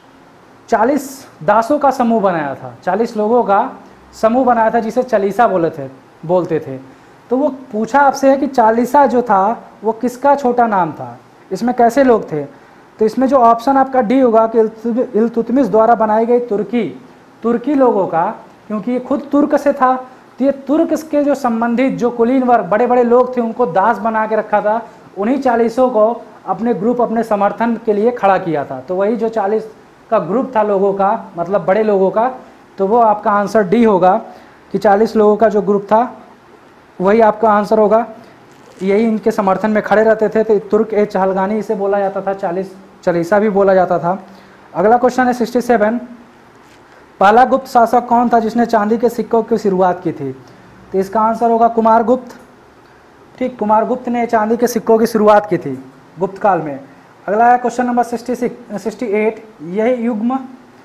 40 दासों का समूह बनाया था, 40 लोगों का समूह बनाया था जिसे चालीसा बोलते थे। तो वो पूछा आपसे है कि चालीसा जो था वो किसका छोटा नाम था, इसमें कैसे लोग थे। तो इसमें जो ऑप्शन आपका डी होगा कि इल्तुतमिश द्वारा बनाई गई तुर्की लोगों का, क्योंकि ये खुद तुर्क से था। तो ये तुर्क के जो संबंधित जो कुलीन वर्ग बड़े बड़े लोग थे उनको दास बना के रखा था, उन्हीं 40 को अपने ग्रुप अपने समर्थन के लिए खड़ा किया था। तो वही जो 40 का ग्रुप था लोगों का मतलब बड़े लोगों का, तो वो आपका आंसर डी होगा कि 40 लोगों का जो ग्रुप था वही आपका आंसर होगा। यही इनके समर्थन में खड़े रहते थे। तो तुर्क ए चहलगानी इसे बोला जाता था, चालीसा भी बोला जाता था। अगला क्वेश्चन है 67, पहला गुप्त शासक कौन था जिसने चांदी के सिक्कों की शुरुआत की थी। तो इसका आंसर होगा कुमारगुप्त। ठीक, कुमारगुप्त ने चांदी के सिक्कों की शुरुआत की थी गुप्त काल में। अगला है क्वेश्चन नंबर 68, यह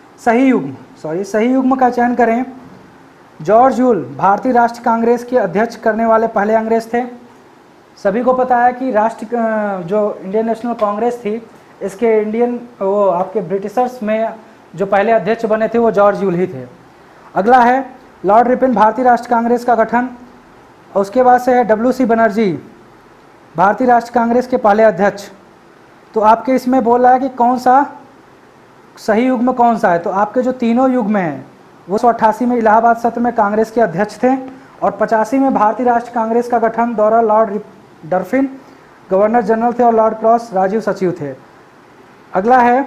सही युग्म का चयन करें। जॉर्ज यूल भारतीय राष्ट्रीय कांग्रेस के अध्यक्ष करने वाले पहले अंग्रेज थे। सभी को पता है कि जो इंडियन नेशनल कांग्रेस थी, इसके वो आपके ब्रिटिशर्स में जो पहले अध्यक्ष बने थे वो जॉर्ज यूल ही थे। अगला है लॉर्ड रिपन भारतीय राष्ट्रीय कांग्रेस का गठन। उसके बाद से है WC बनर्जी भारतीय राष्ट्रीय कांग्रेस के पहले अध्यक्ष। तो आपके इसमें बोल रहा है कि कौन सा सही युग्म कौन सा है। तो आपके जो तीनों युग्म हैं वो 1988 में इलाहाबाद सत्र में कांग्रेस के अध्यक्ष थे और 85 में भारतीय राष्ट्रीय कांग्रेस का गठन दौरान लॉर्ड डरफिन गवर्नर जनरल थे और लॉर्ड क्रॉस राजीव सचिव थे। अगला है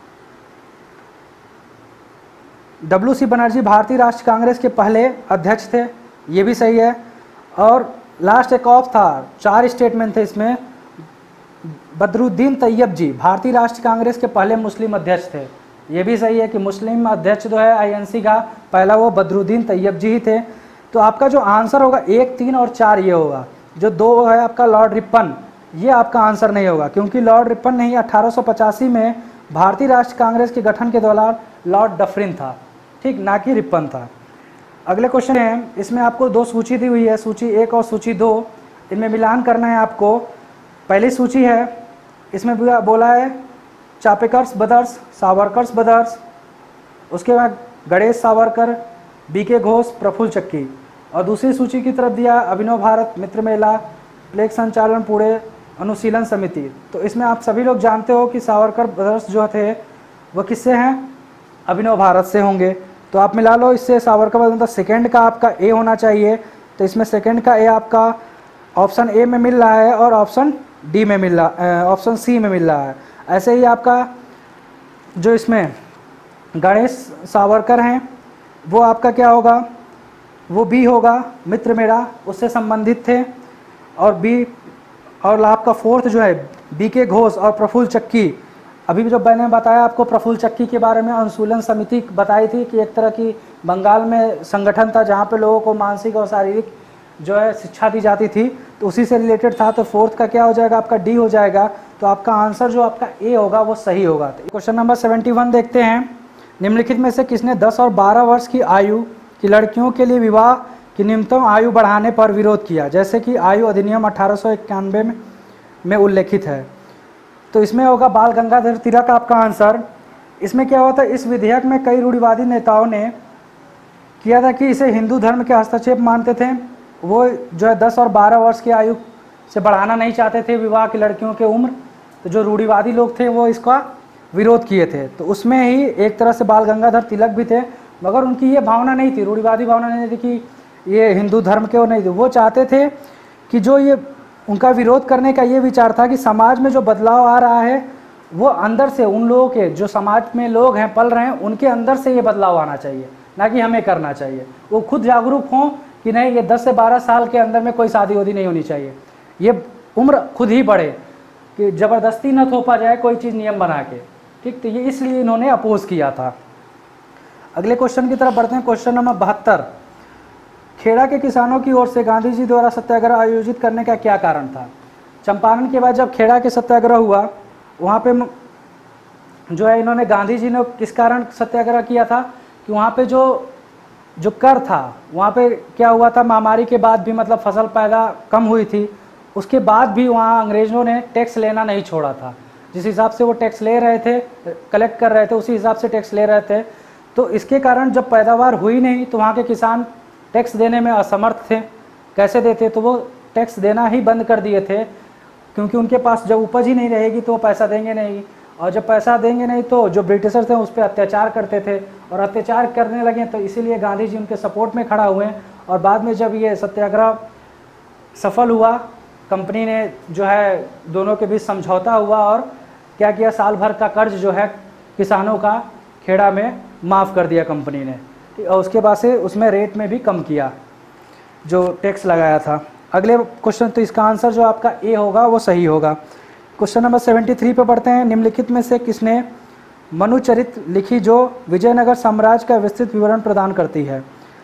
WC बनर्जी भारतीय राष्ट्रीय कांग्रेस के पहले अध्यक्ष थे, ये भी सही है। और लास्ट एक ऑफ था, 4 स्टेटमेंट थे इसमें। बदरुद्दीन तैयब जी भारतीय राष्ट्रीय कांग्रेस के पहले मुस्लिम अध्यक्ष थे, ये भी सही है कि मुस्लिम अध्यक्ष जो है INC का पहला वो बदरुद्दीन तैयब जी ही थे। तो आपका जो आंसर होगा 1, 3 और 4 ये होगा। जो 2 है आपका लॉर्ड रिपन, ये आपका आंसर नहीं होगा क्योंकि लॉर्ड रिपन नहीं, 1885 में भारतीय राष्ट्रीय कांग्रेस के गठन के दौरान लॉर्ड डफरिन था, ठीक, ना कि रिपन था। अगले क्वेश्चन है, इसमें आपको 2 सूची दी हुई है, सूची 1 और सूची 2, इनमें मिलान करना है आपको। पहली सूची है, इसमें बोला है चापेकर्स ब्रदर्स, सावरकर्स ब्रदर्स, उसके बाद गणेश सावरकर, BK घोष, प्रफुल्ल चक्की। और दूसरी सूची की तरफ दिया अभिनव भारत, मित्र मेला, प्लेग संचालन, पुणे अनुशीलन समिति। तो इसमें आप सभी लोग जानते हो कि सावरकर ब्रदर्स जो थे वो किससे हैं, अभिनव भारत से होंगे। तो आप मिला लो इससे सावरकर ब्रदर्स, मतलब सेकंड का आपका ए होना चाहिए। तो इसमें सेकंड का ए आपका ऑप्शन ए में मिल रहा है और ऑप्शन डी में मिल रहा, ऑप्शन सी में मिल रहा है। ऐसे ही आपका जो इसमें गणेश सावरकर हैं वो आपका क्या होगा, वो बी होगा, मित्र मेरा उससे संबंधित थे। और बी और आपका फोर्थ जो है BK घोष और प्रफुल्ल चक्की। अभी जो मैंने बताया आपको प्रफुल्ल चक्की के बारे में, अनुशीलन समिति बताई थी कि एक तरह की बंगाल में संगठन था जहाँ पे लोगों को मानसिक और शारीरिक जो है शिक्षा दी जाती थी, तो उसी से रिलेटेड था। तो फोर्थ का क्या हो जाएगा, आपका डी हो जाएगा। तो आपका आंसर जो आपका ए होगा वो सही होगा। तो क्वेश्चन नंबर 71 देखते हैं, निम्नलिखित में से किसने 10 और 12 वर्ष की आयु कि लड़कियों के लिए विवाह की न्यूनतम आयु बढ़ाने पर विरोध किया, जैसे कि आयु अधिनियम 1891 में उल्लेखित है। तो इसमें होगा बाल गंगाधर तिलक आपका आंसर। इसमें क्या हुआ था, इस विधेयक में कई रूढ़िवादी नेताओं ने किया था कि इसे हिंदू धर्म के हस्तक्षेप मानते थे। वो जो है 10 और 12 वर्ष की आयु से बढ़ाना नहीं चाहते थे विवाह की लड़कियों की उम्र। तो जो रूढ़िवादी लोग थे वो इसका विरोध किए थे। तो उसमें ही एक तरह से बाल गंगाधर तिलक भी थे, मगर उनकी ये भावना नहीं थी, रूढ़िवादी भावना नहीं थी कि ये हिंदू धर्म के वो नहीं थे। वो चाहते थे कि जो ये उनका विरोध करने का ये विचार था कि समाज में जो बदलाव आ रहा है वो अंदर से, उन लोगों के जो समाज में लोग हैं पल रहे हैं उनके अंदर से ये बदलाव आना चाहिए, ना कि हमें करना चाहिए। वो खुद जागरूक हों कि नहीं, ये 10 से 12 साल के अंदर में कोई शादी वादी नहीं होनी चाहिए, ये उम्र खुद ही बढ़े, कि ज़बरदस्ती न थोपा जाए कोई चीज़ नियम बना के। ठीक, तो ये इसलिए इन्होंने अपोज किया था। अगले क्वेश्चन की तरफ बढ़ते हैं। क्वेश्चन नंबर 72, खेड़ा के किसानों की ओर से गांधी जी द्वारा सत्याग्रह आयोजित करने का क्या कारण था? चंपारण के बाद जब खेड़ा के सत्याग्रह हुआ, वहाँ पे जो है इन्होंने, गांधी जी ने किस कारण सत्याग्रह किया था कि वहाँ पे जो कर था, वहाँ पे क्या हुआ था, महामारी के बाद भी मतलब फसल पैदा कम हुई थी, उसके बाद भी वहाँ अंग्रेज़ों ने टैक्स लेना नहीं छोड़ा था। जिस हिसाब से वो टैक्स ले रहे थे, कलेक्ट कर रहे थे, उसी हिसाब से टैक्स ले रहे थे। तो इसके कारण जब पैदावार हुई नहीं तो वहाँ के किसान टैक्स देने में असमर्थ थे। कैसे देते, तो वो टैक्स देना ही बंद कर दिए थे, क्योंकि उनके पास जब उपज ही नहीं रहेगी तो वो पैसा देंगे नहीं, और जब पैसा देंगे नहीं तो जो ब्रिटिशर्स थे उस पर अत्याचार करते थे, और अत्याचार करने लगे। तो इसीलिए गांधी जी उनके सपोर्ट में खड़ा हुए। और बाद में जब ये सत्याग्रह सफल हुआ, कंपनी ने जो है दोनों के बीच समझौता हुआ और क्या किया, साल भर का कर्ज जो है किसानों का खेड़ा में माफ़ कर दिया कंपनी ने, और उसके बाद से उसमें रेट में भी कम किया जो टैक्स लगाया था। अगले क्वेश्चन, तो इसका आंसर जो आपका ए होगा वो सही होगा। क्वेश्चन नंबर 73 पे पढ़ते हैं। निम्नलिखित में से किसने मनुचरित लिखी जो विजयनगर साम्राज्य का विस्तृत विवरण प्रदान करती है?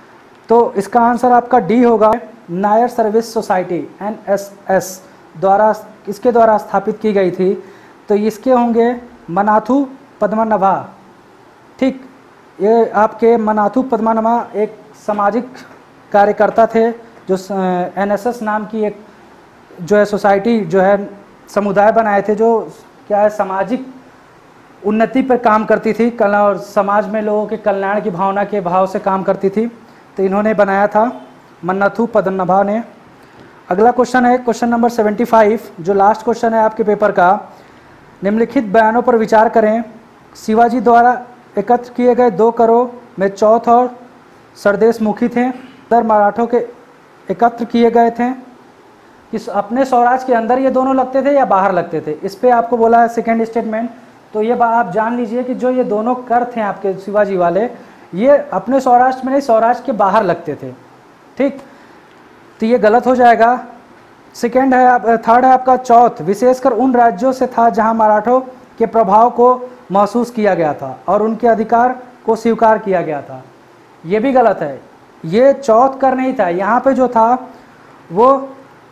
तो इसका आंसर आपका डी होगा। नायर सर्विस सोसाइटी NSS द्वारा, इसके द्वारा स्थापित की गई थी। तो इसके होंगे मनाथू पद्मनाभा। ठीक, ये आपके मनाथू पद्मनाभा एक सामाजिक कार्यकर्ता थे जो NSS नाम की एक जो है सोसाइटी जो है समुदाय बनाए थे, जो क्या है सामाजिक उन्नति पर काम करती थी, और समाज में लोगों के कल्याण की भावना के भाव से काम करती थी। तो इन्होंने बनाया था मन्नाथू पद्मनाभा ने। अगला क्वेश्चन है क्वेश्चन नंबर 75, जो लास्ट क्वेश्चन है आपके पेपर का। निम्नलिखित बयानों पर विचार करें। शिवाजी द्वारा एकत्र किए गए 2 करोड़ में चौथ और सरदेशमुखी थे। दर मराठों के एकत्र किए गए थे कि अपने स्वराज के अंदर ये दोनों लगते थे या बाहर लगते थे? इस पे आपको बोला है सेकेंड स्टेटमेंट। तो ये बात आप जान लीजिए कि जो ये दोनों कर थे आपके शिवाजी वाले, ये अपने स्वराष्ट्र में नहीं, स्वराज के बाहर लगते थे। ठीक, तो ये गलत हो जाएगा। सेकेंड है, थर्ड है आपका चौथ, विशेषकर उन राज्यों से था जहां मराठों के प्रभाव को महसूस किया गया था और उनके अधिकार को स्वीकार किया गया था। ये भी गलत है, ये चौथ कर नहीं था, यहाँ पे जो था वो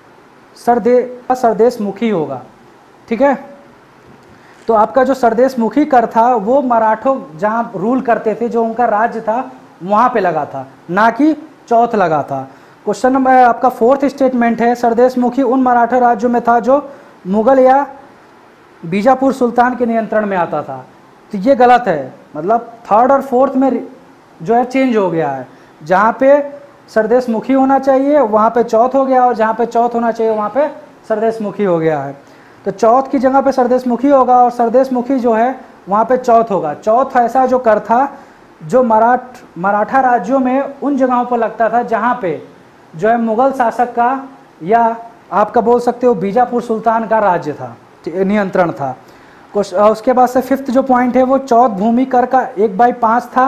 सरदेशमुखी होगा। ठीक है, तो आपका जो सरदेशमुखी कर था वो मराठों जहाँ रूल करते थे, जो उनका राज्य था वहाँ पे लगा था, ना कि चौथ लगा था। क्वेश्चन नंबर आपका 4th स्टेटमेंट है, सरदेशमुखी उन मराठा राज्यों में था जो मुगल या बीजापुर सुल्तान के नियंत्रण में आता था। तो ये गलत है, मतलब 3rd और 4th में जो है चेंज हो गया है। जहाँ पे सरदेशमुखी होना चाहिए वहाँ पे चौथ हो गया, और जहाँ पे चौथ होना चाहिए वहाँ पे सरदेशमुखी हो गया है। तो चौथ की जगह पे सरदेशमुखी होगा, और सरदेशमुखी जो है वहाँ पे चौथ होगा। चौथ ऐसा जो कर था जो मराठा राज्यों में उन जगहों पर लगता था जहाँ पे जो है मुगल शासक का या आपका बोल सकते हो बीजापुर सुल्तान का राज्य था, नियंत्रण था। उसके बाद से 5th जो पॉइंट है वो चौथ भूमि कर का 1/5 था,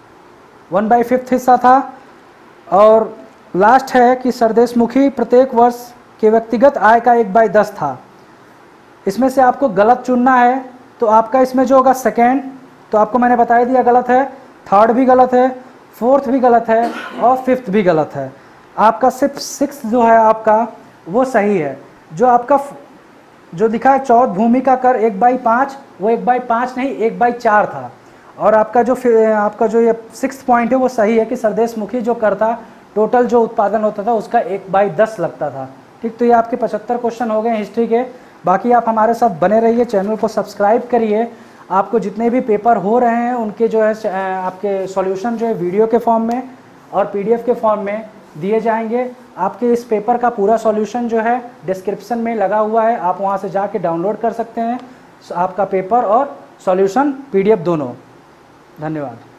1/5 हिस्सा था। और लास्ट है कि सरदेशमुखी प्रत्येक वर्ष के व्यक्तिगत आय का 1/10 था। इसमें से आपको गलत चुनना है, तो आपका इसमें जो होगा सेकेंड, तो आपको मैंने बता ही दिया गलत है, 3rd भी गलत है, 4th भी गलत है, और 5th भी गलत है। आपका सिर्फ 6th जो है आपका वो सही है। जो आपका जो दिखा है चौथ भूमि का कर 1/5, वो 1/5 नहीं 1/4 था। और आपका जो ये 6th पॉइंट है वो सही है कि सरदेश मुखी जो कर था, टोटल जो उत्पादन होता था उसका 1/10 लगता था। ठीक, तो ये आपके 75 क्वेश्चन हो गए हिस्ट्री के। बाकी आप हमारे साथ बने रहिए, चैनल को सब्सक्राइब करिए। आपको जितने भी पेपर हो रहे हैं उनके जो है आपके सॉल्यूशन जो है वीडियो के फॉर्म में और PDF के फॉर्म में दिए जाएंगे। आपके इस पेपर का पूरा सॉल्यूशन जो है डिस्क्रिप्शन में लगा हुआ है, आप वहां से जाके डाउनलोड कर सकते हैं आपका पेपर और सॉल्यूशन PDF दोनों। धन्यवाद।